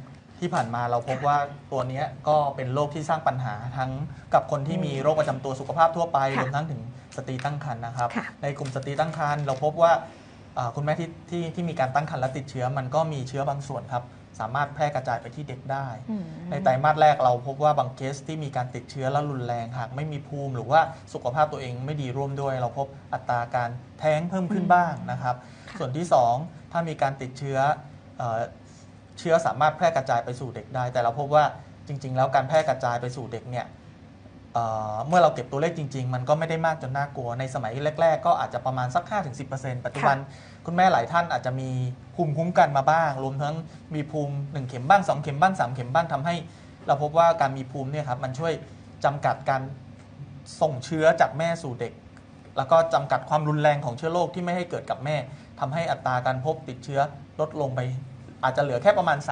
ที่ผ่านมาเราพบว่าตัวนี้ก็เป็นโรคที่สร้างปัญหาทั้งกับคนที่มีโรคประจำตัวสุขภาพทั่วไปรวมทั้งถึงสตรีตั้งครรภ์นะครับในกลุ่มสตรีตั้งครรภ์เราพบว่าคุณแม่ที่มีการตั้งครรภ์และติดเชื้อมันก็มีเชื้อบางส่วนครับสามารถแพร่กระจายไปที่เด็กได้ในไตรมาสแรกเราพบว่าบางเคสที่มีการติดเชื้อแล้วรุนแรงหากไม่มีภูมิหรือว่าสุขภาพตัวเองไม่ดีร่วมด้วยเราพบอัตราการแท้งเพิ่มขึ้นบ้างนะครับส่วนที่2ถ้ามีการติดเชื้อสามารถแพร่กระจายไปสู่เด็กได้แต่เราพบว่าจริงๆแล้วการแพร่กระจายไปสู่เด็กเนี่ยเมื่อเราเก็บตัวเลขจริงๆมันก็ไม่ได้มากจนน่ากลัวในสมัยแรกๆก็อาจจะประมาณสัก 5-10% ปัจจุบันคุณแม่หลายท่านอาจจะมีภูมิคุ้มกันมาบ้างรวมทั้งมีภูมิ1เข็มบ้าง2เข็มบ้าง3เข็มบ้างทำให้เราพบว่าการมีภูมิเนี่ยครับมันช่วยจำกัดการส่งเชื้อจากแม่สู่เด็กแล้วก็จำกัดความรุนแรงของเชื้อโรคที่ไม่ให้เกิดกับแม่ทำให้อัตราการพบติดเชื้อลดลงไปอาจจะเหลือแค่ประมาณ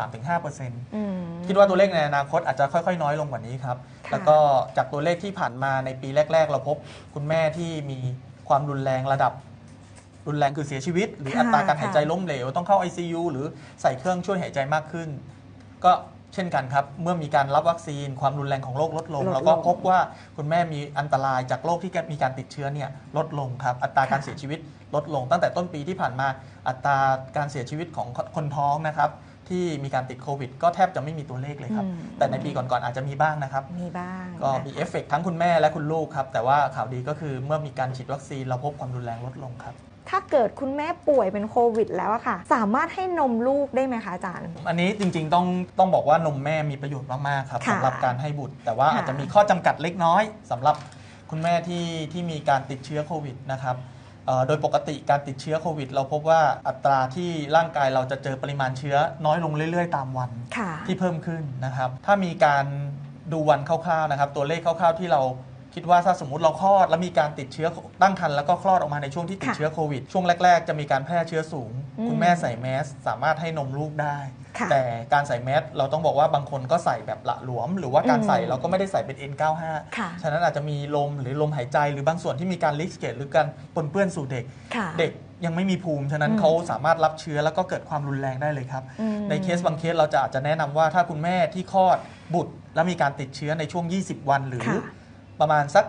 3-5% คิดว่าตัวเลขในอนาคตอาจจะค่อยๆน้อยลงกว่านี้ครับแล้วก็จากตัวเลขที่ผ่านมาในปีแรกๆเราพบคุณแม่ที่มีความรุนแรงระดับรุนแรงคือเสียชีวิตหรืออัตราการหายใจล้มเหลวต้องเข้า ICU หรือใส่เครื่องช่วยหายใจมากขึ้นก็เช่นกันครับเมื่อมีการรับวัคซีนความรุนแรงของโรคลดลงแล้วก็พบว่าคุณแม่มีอันตรายจากโรคที่มีการติดเชื้อเนี่ยลดลงครับอัตราการเสียชีวิตลดลงตั้งแต่ต้นปีที่ผ่านมาอัตราการเสียชีวิตของคนท้องนะครับที่มีการติดโควิดก็แทบจะไม่มีตัวเลขเลยครับแต่ในปีก่อนๆอาจจะมีบ้างนะครับมีบ้างก็มีเอฟเฟกต์ทั้งคุณแม่และคุณลูกครับแต่ว่าข่าวดีก็คือเมื่อมีการฉีดวัคซีนเราพบความรุนแรงลดลงครับถ้าเกิดคุณแม่ป่วยเป็นโควิดแล้วอะค่ะสามารถให้นมลูกได้ไหมคะอาจารย์อันนี้จริงๆต้องบอกว่านมแม่มีประโยชน์มากๆครับสำหรับการให้บุตรแต่ว่าอาจจะมีข้อจำกัดเล็กน้อยสำหรับคุณแม่ที่มีการติดเชื้อโควิดนะครับโดยปกติการติดเชื้อโควิดเราพบว่าอัตราที่ร่างกายเราจะเจอปริมาณเชื้อน้อยลงเรื่อยๆตามวันที่เพิ่มขึ้นนะครับถ้ามีการดูวันคร่าวๆนะครับตัวเลขคร่าวๆที่เราคิดว่าถ้าสมมุติเราคลอดแล้วมีการติดเชื้อตั้งครรภ์แล้วก็คลอดออกมาในช่วงที่ติดเชื้อโควิดช่วงแรกๆจะมีการแพร่เชื้อสูงคุณแม่ใส่แมสสามารถให้นมลูกได้แต่การใส่แมสเราต้องบอกว่าบางคนก็ใส่แบบละหลวมหรือว่าการใส่เราก็ไม่ได้ใส่เป็น N95 ฉะนั้นอาจจะมีลมหรือลมหายใจหรือบางส่วนที่มีการลิสเกตหรือการปนเปื้อนสู่เด็กยังไม่มีภูมิฉะนั้นเขาสามารถรับเชื้อแล้วก็เกิดความรุนแรงได้เลยครับในเคสบางเคสเราจะอาจจะแนะนำว่าถ้าคุณแม่ที่คลอดบุตรแล้วมีการติดเชื้อในช่วง20วันหรือประมาณสัก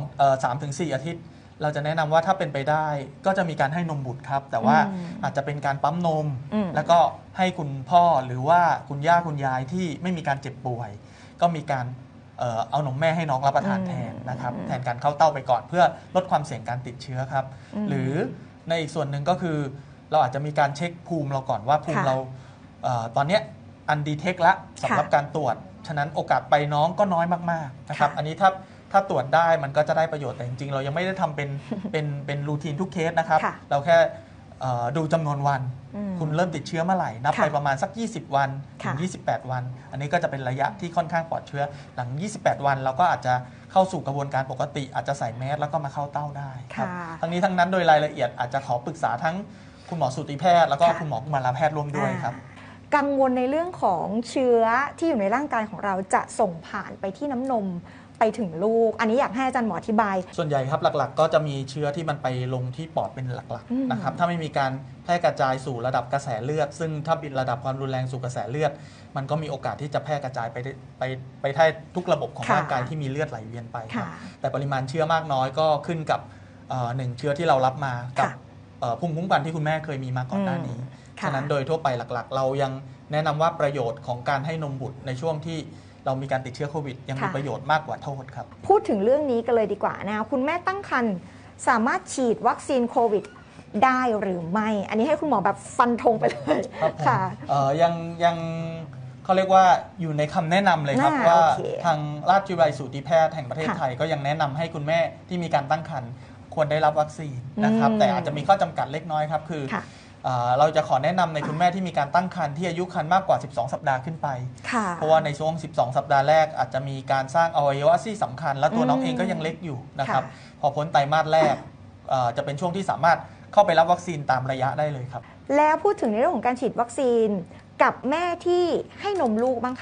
3-4 อาทิตย์เราจะแนะนำว่าถ้าเป็นไปได้ก็จะมีการให้นมบุตรครับแต่ว่าอาจจะเป็นการปั๊มนมแล้วก็ให้คุณพ่อหรือว่าคุณย่าคุณยายที่ไม่มีการเจ็บป่วยก็มีการเอานมแม่ให้น้องรับประทานแทนนะครับแทนการเข้าเต้าไปก่อนเพื่อลดความเสี่ยงการติดเชื้อครับหรือในอีกส่วนหนึ่งก็คือเราอาจจะมีการเช็คภูมิเราก่อนว่าภูมิเราตอนนี้อันดีเทคละสำหรับการตรวจฉะนั้นโอกาสไปน้องก็น้อยมากๆนะครับอันนี้ถ้าตรวจได้มันก็จะได้ประโยชน์แต่จริงๆเรายังไม่ได้ทำเป็นรูทีนทุกเคสนะครับเราแค่ดูจำนวนวันคุณเริ่มติดเชื้อเมื่อไหร่นับไปประมาณสัก20วันถึง28วันอันนี้ก็จะเป็นระยะที่ค่อนข้างปลอดเชื้อหลัง28วันเราก็อาจจะเข้าสู่กระบวนการปกติอาจจะใส่แมสแล้วก็มาเข้าเต้าได้ครับทั้งนี้ทั้งนั้นโดยรายละเอียดอาจจะขอปรึกษาทั้งคุณหมอสูติแพทย์แล้วก็คุณหมอกุมารแพทย์ร่วมด้วยครับกังวลในเรื่องของเชื้อที่อยู่ในร่างกายของเราจะส่งผ่านไปที่น้ำนมไปถึงลูกอันนี้อยากให้อาจารย์หมออธิบายส่วนใหญ่ครับหลักๆก็จะมีเชื้อที่มันไปลงที่ปอดเป็นหลักๆนะครับถ้าไม่มีการแพร่กระจายสู่ระดับกระแสเลือดซึ่งถ้าบินระดับความรุนแรงสู่กระแสเลือดมันก็มีโอกาสที่จะแพร่กระจายไปได้ทุกระบบของร่างกายที่มีเลือดไหลเวียนไปครับแต่ปริมาณเชื้อมากน้อยก็ขึ้นกับ1เชื้อที่เรารับมากับภูมิคุ้มกันที่คุณแม่เคยมีมาก่อนหน้านี้ฉะนั้นโดยทั่วไปหลักๆเรายังแนะนำว่าประโยชน์ของการให้นมบุตรในช่วงที่เรามีการติดเชื้อโควิดยังมีประโยชน์มากกว่าโทษครับพูดถึงเรื่องนี้กันเลยดีกว่านะคุณแม่ตั้งครรภ์สามารถฉีดวัคซีนโควิดได้หรือไม่อันนี้ให้คุณหมอแบบฟันธงไปเลยค่ะยังเขาเรียกว่าอยู่ในคำแนะนำเลยครับว่าทางราชวิทยาลัยสูติแพทย์แห่งประเทศไทยก็ยังแนะนำให้คุณแม่ที่มีการตั้งครรภ์ควรได้รับวัคซีนนะครับแต่อาจจะมีข้อจำกัดเล็กน้อยครับคือเราจะขอแนะนำในคุณแม่ที่มีการตั้งครรภ์ที่อายุครรภ์มากกว่า12สัปดาห์ขึ้นไปเพราะว่าในช่วง12สัปดาห์แรกอาจจะมีการสร้างอวัยวะที่สำคัญและตัวน้องเองก็ยังเล็กอยู่นะครับพอพ้นไตรมาสแรกจะเป็นช่วงที่สามารถเข้าไปรับวัคซีนตามระยะได้เลยครับแล้วพูดถึงในเรื่องของการฉีดวัคซีนกับแม่ที่ให้นมลูกบ้างค่ะ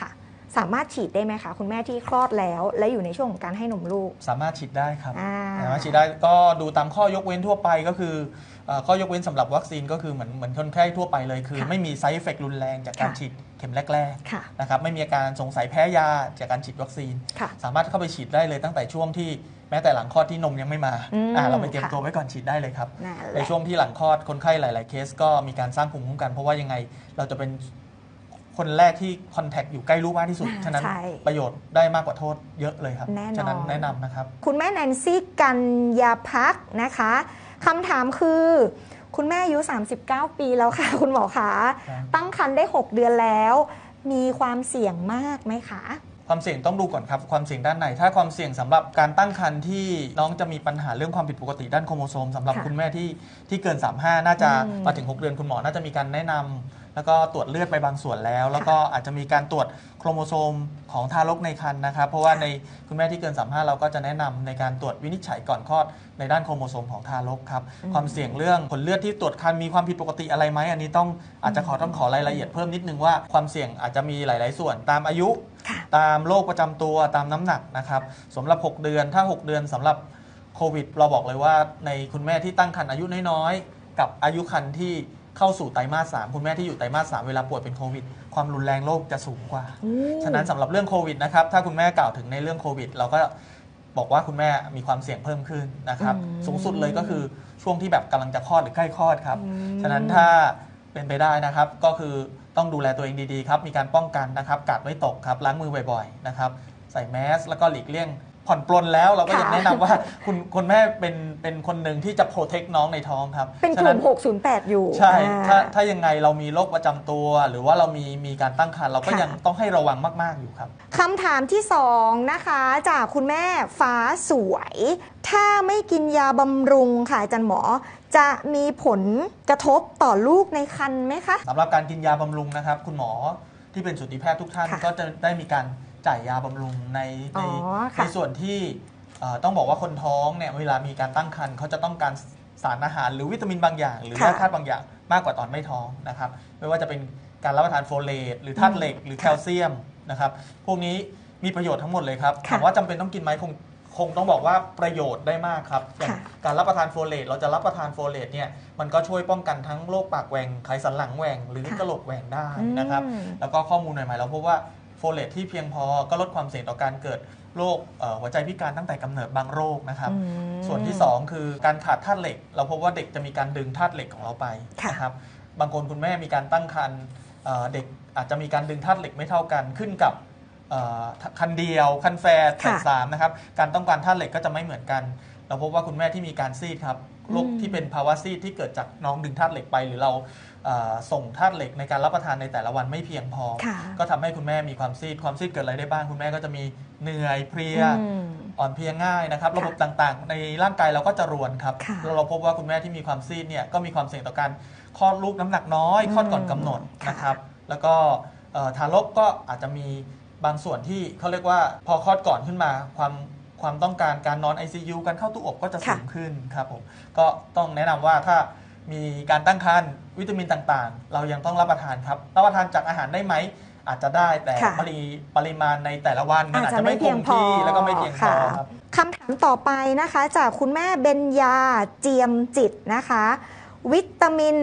สามารถฉีดได้ไหมคะคุณแม่ที่คลอดแล้วและอยู่ในช่วงของการให้นมลูกสามารถฉีดได้ครับสามารถฉีดได้ก็ดูตามข้อยกเว้นทั่วไปก็คือข้อยกเว้นสำหรับวัคซีนก็คือเหมือนคนไข้ทั่วไปเลยคือไม่มีไซด์เอฟเฟกต์รุนแรงจากการฉีดเข็มแรกๆนะครับไม่มีอาการสงสัยแพ้ยาจากการฉีดวัคซีนสามารถเข้าไปฉีดได้เลยตั้งแต่ช่วงที่แม้แต่หลังคลอดที่นมยังไม่มาเราไปเตรียมตัวไว้ก่อนฉีดได้เลยครับในช่วงที่หลังคลอดคนไข้หลายๆเคสก็มีการสร้างภูมิคุ้มกันเพราะว่ายังไงเราจะเป็นคนแรกที่คอนแทคอยู่ใกล้ลูกมากที่สุดฉะนั้นประโยชน์ได้มากกว่าโทษเยอะเลยครับฉะนั้นแนะนำนะครับคุณแม่แนนซี่กัญญาภักดิ์นะคะคำถามคือคุณแม่อายุ39 ปีแล้วค่ะคุณหมอคะตั้งครรภ์ได้6 เดือนแล้วมีความเสี่ยงมากไหมคะความเสี่ยงต้องดูก่อนครับความเสี่ยงด้านไหนถ้าความเสี่ยงสำหรับการตั้งครรภ์ที่น้องจะมีปัญหาเรื่องความผิดปกติด้านโครโมโซมสำหรับคุณแม่ที่เกิน35น่าจะมาถึง6 เดือนคุณหมอน่าจะมีการแนะนำแล้วก็ตรวจเลือดไปบางส่วนแล้วก็อาจจะมีการตรวจโครโมโซมของทารกในครรภ์นะครับเพราะว่าในคุณแม่ที่เกิน35เราก็จะแนะนำในการตรวจวินิจฉัยก่อนคลอดในด้านโครโมโซมของทารกครับความเสี่ยงเรื่องผลเลือดที่ตรวจครรภ์มีความผิดปกติอะไรไหมอันนี้อาจจะต้องขอรายละเอียดเพิ่มนิดนึงว่าความเสี่ยงอาจจะมีหลายๆส่วนตามอายุตามโรคประจำตัวตามน้ำหนักนะครับสำหรับ6 เดือนถ้า6 เดือนสำหรับโควิดเราบอกเลยว่าในคุณแม่ที่ตั้งครรภ์อายุน้อยๆกับอายุครรภ์ที่เข้าสู่ไตรมาส 3คุณแม่ที่อยู่ไตรมาส 3เวลาป่วยเป็นโควิดความรุนแรงโรคจะสูงกว่าฉะนั้นสำหรับเรื่องโควิดนะครับถ้าคุณแม่กล่าวถึงในเรื่องโควิดเราก็บอกว่าคุณแม่มีความเสี่ยงเพิ่มขึ้นนะครับสูงสุดเลยก็คือช่วงที่แบบกำลังจะคลอดหรือใกล้คลอดครับฉะนั้นถ้าเป็นไปได้นะครับก็คือต้องดูแลตัวเองดีๆครับมีการป้องกันนะครับกาดไม่ตกครับล้างมือบ่อยๆนะครับใส่แมสแล้วก็หลีกเลี่ยงผ่อนปลนแล้วเราก็ยังแนะนำว่าคุณแม่เป็นคนหนึ่งที่จะโปรเทคน้องในท้องครับเป็นกลุ่ม608อยู่ใช่ถ้ายังไงเรามีโรคประจำตัวหรือว่าเรามีการตั้งครรภ์เราก็ยังต้องให้ระวังมากๆอยู่ครับคำถามที่2นะคะจากคุณแม่ฟ้าสวยถ้าไม่กินยาบำรุงค่ะอาจารย์หมอจะมีผลกระทบต่อลูกในครรภ์ไหมคะสำหรับการกินยาบำรุงนะครับคุณหมอที่เป็นสูติแพทย์ทุกท่านก็จะได้มีการจ่ายยาบำรุงในส่วนที่ต้องบอกว่าคนท้องเนี่ยเวลามีการตั้งครรภ์เขาจะต้องการสารอาหารหรือวิตามินบางอย่างหรือแร่ธาตุบางอย่างมากกว่าตอนไม่ท้องนะครับไม่ว่าจะเป็นการรับประทานโฟเลตหรือธาตุเหล็กหรือแคลเซียมนะครับพวกนี้มีประโยชน์ทั้งหมดเลยครับถามว่าจำเป็นต้องกินไหมคงต้องบอกว่าประโยชน์ได้มากครับอย่างการรับประทานโฟเลตเราจะรับประทานโฟเลตเนี่ยมันก็ช่วยป้องกันทั้งโรคปากแหว่งไขสันหลังแหว่งหรือกระโหลกแหว่งได้นะครับแล้วก็ข้อมูลใหม่ๆเราพบว่าโฟเลตที่เพียงพอก็ลดความเสี่ยงต่อการเกิดโรคหัวใจพิการตั้งแต่กำเนิดบางโรคนะครับส่วนที่2คือการขาดธาตุเหล็กเราพบว่าเด็กจะมีการดึงธาตุเหล็กของเราไปนะครับบางคนคุณแม่มีการตั้งครรภ์เด็กอาจจะมีการดึงธาตุเหล็กไม่เท่ากันขึ้นกับคันเดียวคันแฝดคัน3นะครับการต้องการธาตุเหล็กก็จะไม่เหมือนกันเราพบว่าคุณแม่ที่มีการซีดครับโรคที่เป็นภาวะซีดที่เกิดจากน้องดึงธาตุเหล็กไปหรือเราส่งธาตุเหล็กในการรับประทานในแต่ละวันไม่เพียงพอก็ทำให้คุณแม่มีความซีดเกิดอะไรได้บ้างคุณแม่ก็จะมีเหนื่อยเพลียอ่อนเพลียง่ายนะครับระบบต่างๆในร่างกายเราก็จะรวนครับเราพบว่าคุณแม่ที่มีความซีดเนี่ยก็มีความเสี่ยงต่อการคลอดลูกน้ำหนักน้อยคลอดก่อนกำหนดนะครับแล้วก็ทารกก็อาจจะมีบางส่วนที่เขาเรียกว่าพอคลอดก่อนขึ้นมาความต้องการการนอน ICU การเข้าตู้อบก็จะสูงขึ้นครับผมก็ต้องแนะนำว่าถ้ามีการตั้งครรภ์วิตามินต่างๆเรายังต้องรับประทานครับรับประทานจากอาหารได้ไหมอาจจะได้แต่ปริมาณในแต่ละวันมันอาจจะไม่คงที่แล้วก็ไม่เพียงพอครับคำถามต่อไปนะคะจากคุณแม่เบญญาเจียมจิตนะคะวิตามิน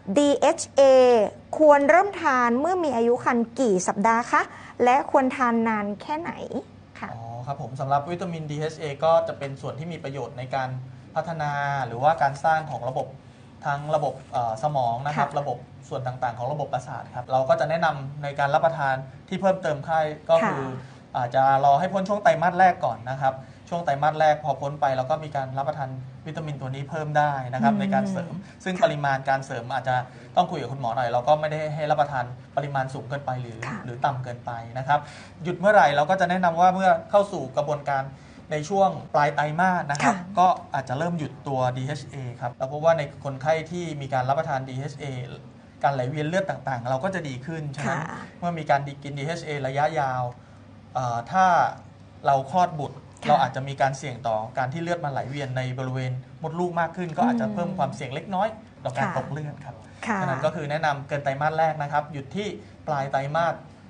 DHA ควรเริ่มทานเมื่อมีอายุครรภ์กี่สัปดาห์คะและควรทานนานแค่ไหนค่ะอ๋อครับผมสำหรับวิตามิน DHA ก็จะเป็นส่วนที่มีประโยชน์ในการพัฒนาหรือว่าการสร้างของระบบทั้งระบบสมองนะครับระบบส่วนต่างๆของระบบประสาทครับเราก็จะแนะนำในการรับประทานที่เพิ่มเติมไข้ก็คืออาจจะรอให้พ้นช่วงไตรมาสแรกก่อนนะครับช่วงไตรมาสแรกพอพ้นไปเราก็มีการรับประทานวิตามินตัวนี้เพิ่มได้นะครับในการเสริมซึ่งปริมาณการเสริมอาจจะต้องคุยกับคุณหมอหน่อยเราก็ไม่ได้ให้รับประทานปริมาณสูงเกินไปหรือต่ำเกินไปนะครับหยุดเมื่อไหร่เราก็จะแนะนำว่าเมื่อเข้าสู่กระบวนการในช่วงปลายไตรมาสนะครับก็อาจจะเริ่มหยุดตัว DHA ครับเราพบว่าในคนไข้ที่มีการรับประทาน DHA การไหลเวียนเลือดต่างๆเราก็จะดีขึ้นฉะนั้นเมื่อมีการกิน DHA ระยะยาวถ้าเราคลอดบุตรเราอาจจะมีการเสี่ยงต่อการที่เลือดมันไหลเวียนในบริเวณมดลูกมากขึ้นก็อาจจะเพิ่มความเสี่ยงเล็กน้อยต่อการตกเลือดครับดังนั้นก็คือแนะนำเกินไตรมาสแรกนะครับหยุดที่ปลายไตรมาส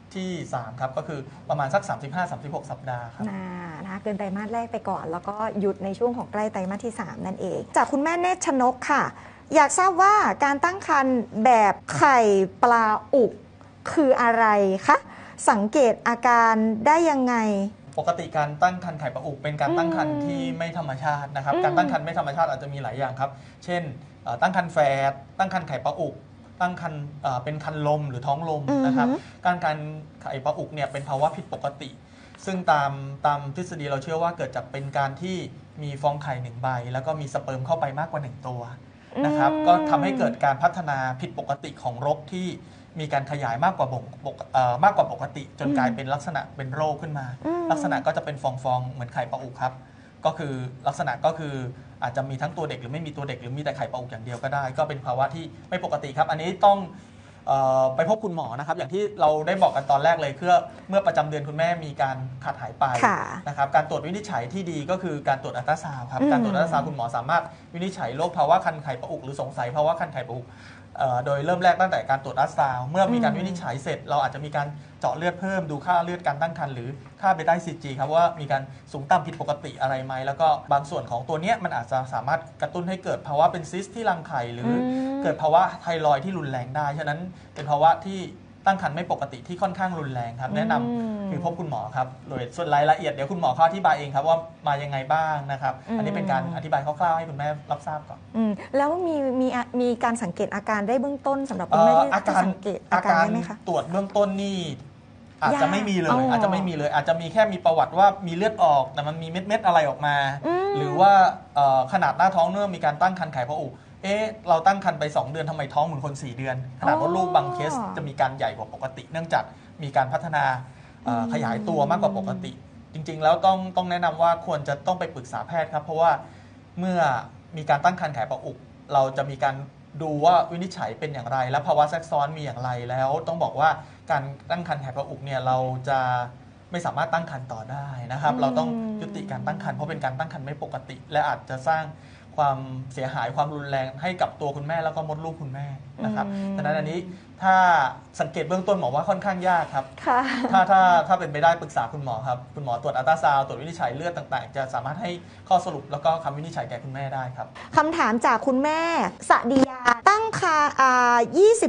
ที่3ครับก็คือประมาณสัก 35-36 สัปดาห์ครับนะคะเกินไตรมาสแรกไปก่อนแล้วก็หยุดในช่วงของใกล้ไตรมาสที่3นั่นเองจากคุณแม่เนตรชนกค่ะอยากทราบว่าการตั้งครรภ์แบบไข่ปลาอุกคืออะไรคะสังเกตอาการได้ยังไงปกติการตั้งครรภ์ไข่ปลาอุกเป็นการตั้งครรภ์ที่ไม่ธรรมชาตินะครับการตั้งครรภ์ไม่ธรรมชาติอาจจะมีหลายอย่างครับเช่นตั้งครรภ์แฝดตั้งครรภ์ไข่ปลาอุกตั้งครรภ์เป็นครรภ์ลมหรือท้องลมนะครับการไข่ปลาอุกเนี่ยเป็นภาวะผิดปกติซึ่งตามทฤษฎีเราเชื่อว่าเกิดจากเป็นการที่มีฟองไข่1 ใบแล้วก็มีสเปิร์มเข้าไปมากกว่า1 ตัวนะครับก็ทำให้เกิดการพัฒนาผิดปกติของรกที่มีการขยายมากกว่าปกติจนกลายเป็นลักษณะเป็นโรคขึ้นมาลักษณะก็จะเป็นฟองๆเหมือนไข่ปลาอุกครับก็คือลักษณะก็คืออาจจะมีทั้งตัวเด็กหรือไม่มีตัวเด็กหรือมีแต่ไข่ปลาอุกอย่างเดียวก็ได้ก็เป็นภาวะที่ไม่ปกติครับอันนี้ต้องไปพบคุณหมอนะครับอย่างที่เราได้บอกกันตอนแรกเลยเมื่อประจำเดือนคุณแม่มีการขาดหายไปนะครับการตรวจวินิจฉัยที่ดีก็คือการตรวจอัลตราซาวด์ครับการตรวจอัลตราซาวด์คุณหมอสามารถวินิจฉัยโรคภาวะคันไข่ปลาอุกหรือสงสัยภาวะคันไข่ปลาอุกโดยเริ่มแรกตั้งแต่การตรวจอัลตราซาวด์เมื่อมีการวินิจฉัยเสร็จเราอาจจะมีการเจาะเลือดเพิ่มดูค่าเลือดการตั้งครรภ์หรือค่าเบต้าซีจีครับว่ามีการสูงต่ำผิดปกติอะไรไหมแล้วก็บางส่วนของตัวนี้มันอาจจะสามารถกระตุ้นให้เกิดภาวะเป็นซิสที่รังไข่หรือเกิดภาวะไทรอยด์ที่รุนแรงได้ฉะนั้นเป็นภาวะที่ตั้งครรภ์ไม่ปกติที่ค่อนข้างรุนแรงครับแนะนำคือพบคุณหมอครับโดยส่วนรายละเอียดเดี๋ยวคุณหมอเขาอธิบายเองครับว่ามายังไงบ้างนะครับอันนี้เป็นการอธิบายคร่าวๆให้คุณแม่รับทราบก่อนแล้วมีการสังเกตอาการได้เบื้องต้นสำหรับคุณแม่ที่สังเกตอาการได้ไหมคะตรวจเบื้องต้นนี่อาจจะไม่มีเลยอาจจะมีแค่มีประวัติว่ามีเลือดออกแต่มันมีเม็ดอะไรออกมาหรือว่าขนาดหน้าท้องเนื่อมีการตั้งครรภ์ไข่ปลาอุกเราตั้งครรภ์ไป2 เดือนทำไมท้องเหมือนคน4 เดือนขนาดว่าลูกบางเคสจะมีการใหญ่กว่าปกติเนื่องจากมีการพัฒนาขยายตัวมากกว่าปกติจริงๆแล้วต้องแนะนำว่าควรจะต้องไปปรึกษาแพทย์ครับเพราะว่าเมื่อมีการตั้งครรภ์ไข่ปลาอุกเราจะมีการดูว่าวินิจฉัยเป็นอย่างไรและภาวะแทรกซ้อนมีอย่างไรแล้วต้องบอกว่าการตั้งครรภ์ไข่ปลาอุกเนี่ยเราจะไม่สามารถตั้งครรภ์ต่อได้นะครับเราต้องยุติการตั้งครรภ์เพราะเป็นการตั้งครรภ์ไม่ปกติและอาจจะสร้างความเสียหายความรุนแรงให้กับตัวคุณแม่แล้วก็มดลูกคุณแม่นะครับดังนั้นอันนี้ถ้าสังเกตเบื้องต้นหมอว่าค่อนข้างยากครับถ้าเป็นไปได้ปรึกษาคุณหมอครับคุณหมอตรวจอัลตราซาวด์ตรวจวินิจฉัยเลือดต่างๆจะสามารถให้ข้อสรุปแล้วก็คำวินิจฉัยแก่คุณแม่ได้ครับคำถามจากคุณแม่สดิยาตั้งครรภ์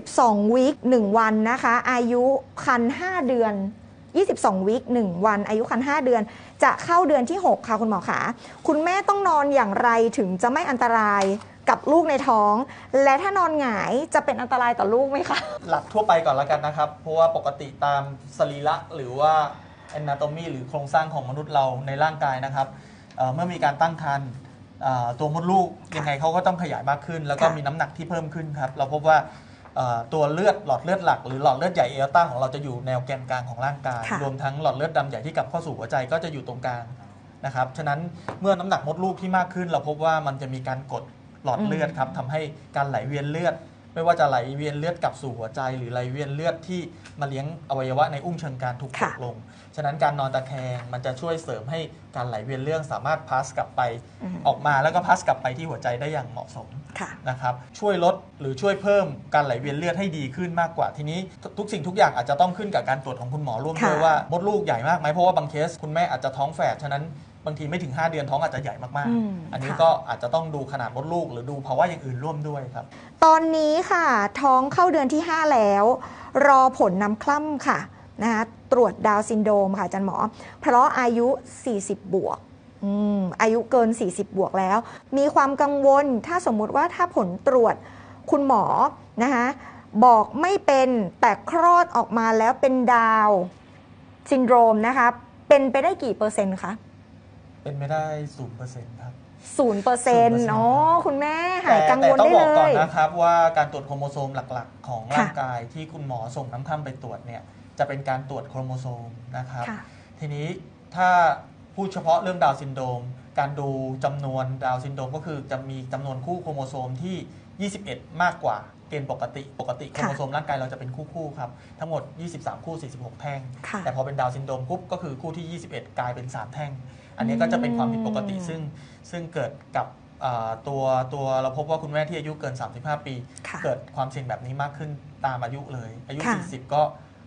22 วีค 1 วันนะคะอายุครรภ์5 เดือน22 วีค 1 วันอายุครรภ์5 เดือนจะเข้าเดือนที่6ค่ะคุณหมอขาคุณแม่ต้องนอนอย่างไรถึงจะไม่อันตรายกับลูกในท้องและถ้านอนหงายจะเป็นอันตรายต่อลูกไหมคะหลักทั่วไปก่อนแล้วกันนะครับเพราะว่าปกติตามสรีระหรือว่า anatomy หรือโครงสร้างของมนุษย์เราในร่างกายนะครับเมื่อมีการตั้งครรภ์ตัวมดลูกยังไงเขาก็ต้องขยายมากขึ้นแล้วก็มีน้ำหนักที่เพิ่มขึ้นครับเราพบว่าตัวเลือดหลอดเลือดหลักหรือหลอดเลือดใหญ่เออร์ต้าของเราจะอยู่แนวแกนกลางของร่างกายรวมทั้งหลอดเลือดดำใหญ่ที่กลับเข้าสู่หัวใจก็จะอยู่ตรงกลางนะครับฉะนั้นเมื่อน้ำหนักมดลูกที่มากขึ้นเราพบว่ามันจะมีการกดหลอดเลือดครับทำให้การไหลเวียนเลือดไม่ว่าจะไหลเวียนเลือดกลับสู่หัวใจหรือไหลเวียนเลือดที่มาเลี้ยงอวัยวะในอุ้งเชิงกรานถูกกดลงฉะนั้นการนอนตะแคงมันจะช่วยเสริมให้การไหลเวียนเลือดสามารถพาสกลับไปออกมาแล้วก็พาสกลับไปที่หัวใจได้อย่างเหมาะสมนะครับช่วยลดหรือช่วยเพิ่มการไหลเวียนเลือดให้ดีขึ้นมากกว่าทีนี้ทุกสิ่งทุกอย่างอาจจะต้องขึ้นกับการตรวจของคุณหมอร่วมด้วยว่ามดลูกใหญ่มากไหมเพราะว่าบางเคสคุณแม่อาจจะท้องแฝดฉะนั้นบางทีไม่ถึง5 เดือนท้องอาจจะใหญ่มากๆอันนี้ก็อาจจะต้องดูขนาดมดลูกหรือดูภาวะอย่างอื่นร่วมด้วยครับตอนนี้ค่ะท้องเข้าเดือนที่5แล้วรอผลน้ำคร่ำค่ะนะคะตรวจดาวน์ซินโดรมค่ะอาจารย์หมอเพราะอายุ40 บวกอายุเกิน40 บวกแล้วมีความกังวลถ้าสมมุติว่าถ้าผลตรวจคุณหมอนะคะบอกไม่เป็นแต่คลอดออกมาแล้วเป็นดาวน์ซินโดรมนะคะเป็นไปได้กี่เปอร์เซ็นต์คะเป็นไม่ได้ 0% ครับ 0%อ๋อคุณแม่หายกังวลได้เลยแต่ต้องบอกก่อนนะครับว่าการตรวจโครโมโซมหลักๆของร่างกายที่คุณหมอส่งน้ำค่ำไปตรวจเนี่ยจะเป็นการตรวจโครโมโซมนะครับทีนี้ถ้าพูดเฉพาะเรื่องดาวน์ซินโดรมการดูจำนวนดาวน์ซินโดรมก็คือจะมีจำนวนคู่โครโมโซมที่21มากกว่าเกณฑ์ปกติโครโมโซมร่างกายเราจะเป็นคู่ครับทั้งหมด23คู่46แท่งแต่พอเป็นดาวน์ซินโดรมปุ๊บก็คือคู่ที่21กลายเป็น3แท่งอันนี้ก็จะเป็นความผิดปกติซึ่งเกิดกับตัวเราพบว่าคุณแม่ที่อายุเกิน35 ปีเกิดความเสี่ยงแบบนี้มากขึ้นตามอายุเลยอายุ40ก็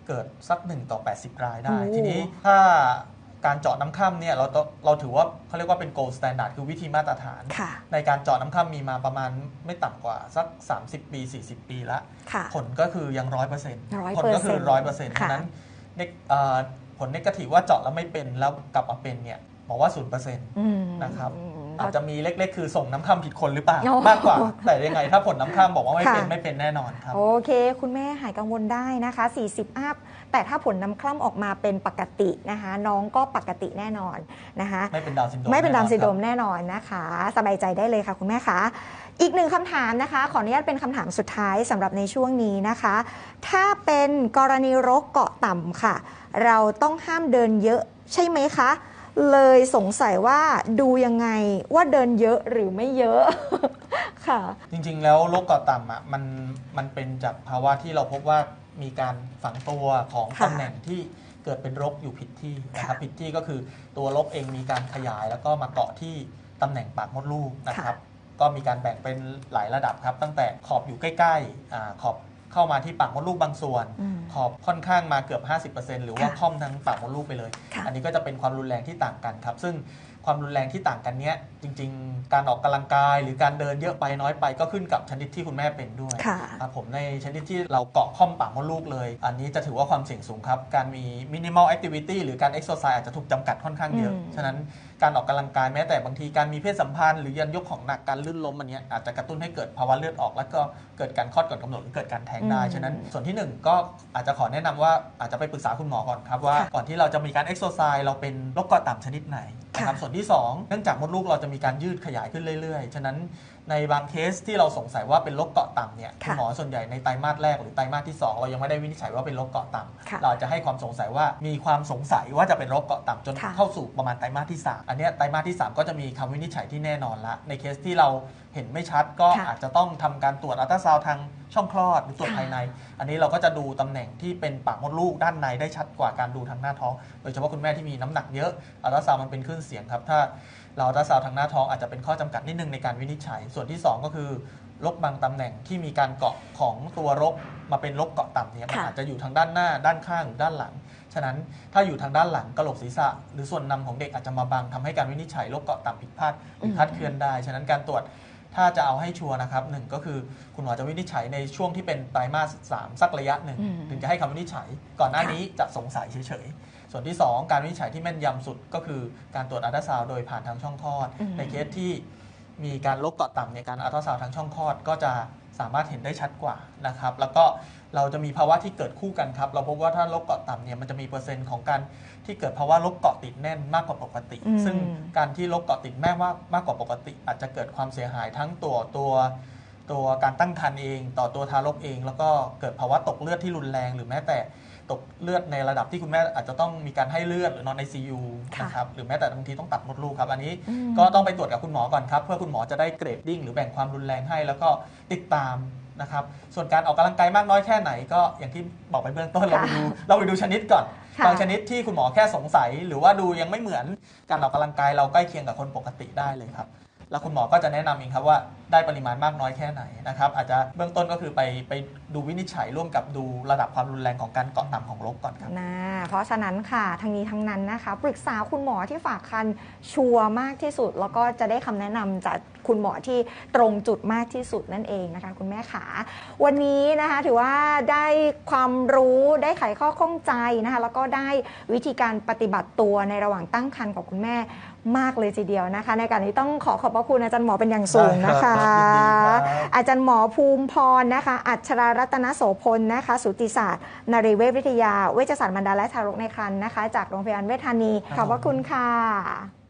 เกิดสัก1 ต่อ 80 รายได้ทีนี้ถ้าการเจาะน้ำค่ำเนี่ยเราถือว่าเขาเรียกว่าเป็น gold standard คือวิธีมาตรฐานในการเจาะน้ำค่ำมีมาประมาณไม่ต่ำกว่าสัก30 ปี 40 ปีแล้วผลก็คือยัง 100% ผลก็คือ 100% ฉะนั้นผลเนกาทีฟว่าเจาะแล้วไม่เป็นแล้วกลับมาเป็นเนี่ยบอกว่า 0% นะครับอาจจะมีเล็กๆคือส่งน้ำค่ำผิดคนหรือเปล่ามากกว่าแต่ยังไงถ้าผลน้ำค่ำบอกว่าไม่เป็นแน่นอนครับโอเคคุณแม่หายกังวลได้นะคะ40 อัพแต่ถ้าผลน้ำคร่ำออกมาเป็นปกตินะคะน้องก็ปกติแน่นอนนะคะไม่เป็นดาวน์ซินโดรมแน่นอนนะคะสบายใจได้เลยค่ะคุณแม่คะอีกหนึ่งคำถามนะคะขออนุญาตเป็นคำถามสุดท้ายสำหรับในช่วงนี้นะคะถ้าเป็นกรณีรกเกาะต่ำค่ะเราต้องห้ามเดินเยอะใช่ไหมคะเลยสงสัยว่าดูยังไงว่าเดินเยอะหรือไม่เยอะค่ะจริงๆแล้วโรคเกาะต่ำอ่ะมันเป็นจากภาวะที่เราพบว่ามีการฝังตัวของตำแหน่งที่เกิดเป็นรกอยู่ผิดที่นะครับผิดที่ก็คือตัวรกเองมีการขยายแล้วก็มาเกาะที่ตำแหน่งปากมดลูกนะครับก็มีการแบ่งเป็นหลายระดับครับตั้งแต่ขอบอยู่ใกล้ๆขอบเข้ามาที่ปากมดลูกบางส่วนขอบค่อนข้างมาเกือบ 50% หรือว่าค่อมทั้งปากมดลูกไปเลยอันนี้ก็จะเป็นความรุนแรงที่ต่างกันครับซึ่งความรุนแรงที่ต่างกันเนี้ยจริงๆการออกกำลังกายหรือการเดินเยอะไปน้อยไปก็ขึ้นกับชนิดที่คุณแม่เป็นด้วยครับผมในชนิดที่เราเกาะค่อมปากมดลูกเลยอันนี้จะถือว่าความเสี่ยงสูงครับการมี minimal activity หรือการ exercise อาจจะถูกจำกัดค่อนข้างเยอะฉะนั้นการออกกำลังกายแม้แต่บางทีการมีเพศสัมพันธ์หรือยันยกของหนักการลื่นล้มอันนี้อาจจะกระตุ้นให้เกิดภาวะเลือดออกแล้วก็เกิดการคลอดก่อนกำหนดหรือเกิดการแท้งได้ฉะนั้นส่วนที่1ก็อาจจะขอแนะนำว่าอาจจะไปปรึกษาคุณหมอก่อนครับว่าก่อนที่เราจะมีการ exercise เราเป็นโรคเกาะต่ำชนิดไหนนะครับส่วนที่2เนื่องจากมดลูกเราจะมีการยืดขยายขึ้นเรื่อยๆฉะนั้นในบางเคสที่เราสงสัยว่าเป็นโรคเกาะต่ำเนี่ยคุณหมอส่วนใหญ่ในไตรมาสแรกหรือไตรมาสที่2เรายังไม่ได้วินิจฉัยว่าเป็นโรคเกาะต่ำเราจะให้ความสงสัยว่ามีความสงสัยว่าจะเป็นโรคเกาะต่ำจนเข้าสู่ประมาณไตรมาสที่3อันนี้ไตรมาสที่3ก็จะมีคำวินิจฉัยที่แน่นอนละในเคสที่เราเห็นไม่ชัดก็อาจจะต้องทำการตรวจอัลตราซาวด์ทางช่องคลอดหรือตรวจภายในอันนี้เราก็จะดูตำแหน่งที่เป็นปากมดลูกด้านในได้ชัดกว่าการดูทางหน้าท้องโดยเฉพาะคุณแม่ที่มีน้ำหนักเยอะอัลตราซาวด์มันเป็นคลื่นเสียงครับถ้าเราอัลตราซาวด์ทางหน้าท้องอาจจะเป็นข้อจำกัดนิดนึงในการวินิจฉัยส่วนที่2ก็คือรกบางตำแหน่งที่มีการเกาะของตัวรกมาเป็นรกเกาะต่ำเนี่ยมันอาจจะอยู่ทางด้านหน้าด้านข้างหรือด้านหลังฉะนั้นถ้าอยู่ทางด้านหลังกะโหลกศีรษะหรือส่วนนำของเด็กอาจจะมาบังทำให้การวินิจฉัยรกเกาะต่ำผิดพลาดหรือคลาดเคลื่อนได้ฉะนั้นการตรวจถ้าจะเอาให้ชัวร์นะครับ1ก็คือคุณหมอจะวินิจฉัยในช่วงที่เป็นไตรมาส3สักระยะหนึ่งถึงจะให้คำวินิจฉัยก่อนหน้านี้จะสงสัยเฉยๆส่วนที่2การวินิจฉัยที่แม่นยำสุดก็คือการตรวจอัลตราซาวด์โดยผ่านทางช่องคลอดในเคสที่มีการรกเกาะต่ำในการอัลตราซาวด์ทางช่องคลอดก็จะสามารถเห็นได้ชัดกว่านะครับแล้วก็เราจะมีภาวะที่เกิดคู่กันครับเราพบว่าถ้ารกเกาะต่ำเนี่ยมันจะมีเปอร์เซ็นต์ของการที่เกิดภาวะรกเกาะติดแน่นมากกว่าปกติซึ่งการที่รกเกาะติดแม่มากกว่าปกติอาจจะเกิดความเสียหายทั้งตัวการตั้งครรภ์เองต่อตัวทารกเองแล้วก็เกิดภาวะตกเลือดที่รุนแรงหรือแม้แต่ตกเลือดในระดับที่คุณแม่อาจจะต้องมีการให้เลือดหรือนอน ICU นะครับหรือแม้แต่บางทีต้องตัดมดลูกครับอันนี้ก็ต้องไปตรวจกับคุณหมอก่อนครับเพื่อคุณหมอจะได้เกรดดิ้งหรือแบ่งความรุนแรงให้แล้วก็ติดตามนะครับส่วนการออกกำลังกายมากน้อยแค่ไหนก็อย่างที่บอกไปเบื้องต้นเราไปดูชนิดก่อนบางชนิดที่คุณหมอแค่สงสัยหรือว่าดูยังไม่เหมือนการออกกำลังกายเราใกล้เคียงกับคนปกติได้เลยครับแล้วคุณหมอก็จะแนะนำเองครับว่าได้ปริมาณมากน้อยแค่ไหนนะครับอาจจะเบื้องต้นก็คือไปดูวินิจฉัยร่วมกับดูระดับความรุนแรงของการเกาะต่ำของรกก่อนครับเพราะฉะนั้นค่ะทั้งนี้ทั้งนั้นนะคะปรึกษาคุณหมอที่ฝากครรภ์ชัวร์มากที่สุดแล้วก็จะได้คำแนะนำจากคุณหมอที่ตรงจุดมากที่สุดนั่นเองนะคะคุณแม่ขาวันนี้นะคะถือว่าได้ความรู้ได้ไขข้อข้องใจนะคะแล้วก็ได้วิธีการปฏิบัติตัวในระหว่างตั้งครรภ์ของคุณแม่มากเลยทีเดียวนะคะในการนี้ต้องขอบพระคุณอาจารย์หมอเป็นอย่างสูงนะคะอาจารย์หมอภูมิพรนะคะอัชรารัตนโสพลนะคะสูติศาสตร์นรีเวชวิทยาเวชศาสตร์มารดาและทารกในครรภ์นะคะจากโรงพยาบาลเวชธานีขอบพระคุณค่ะ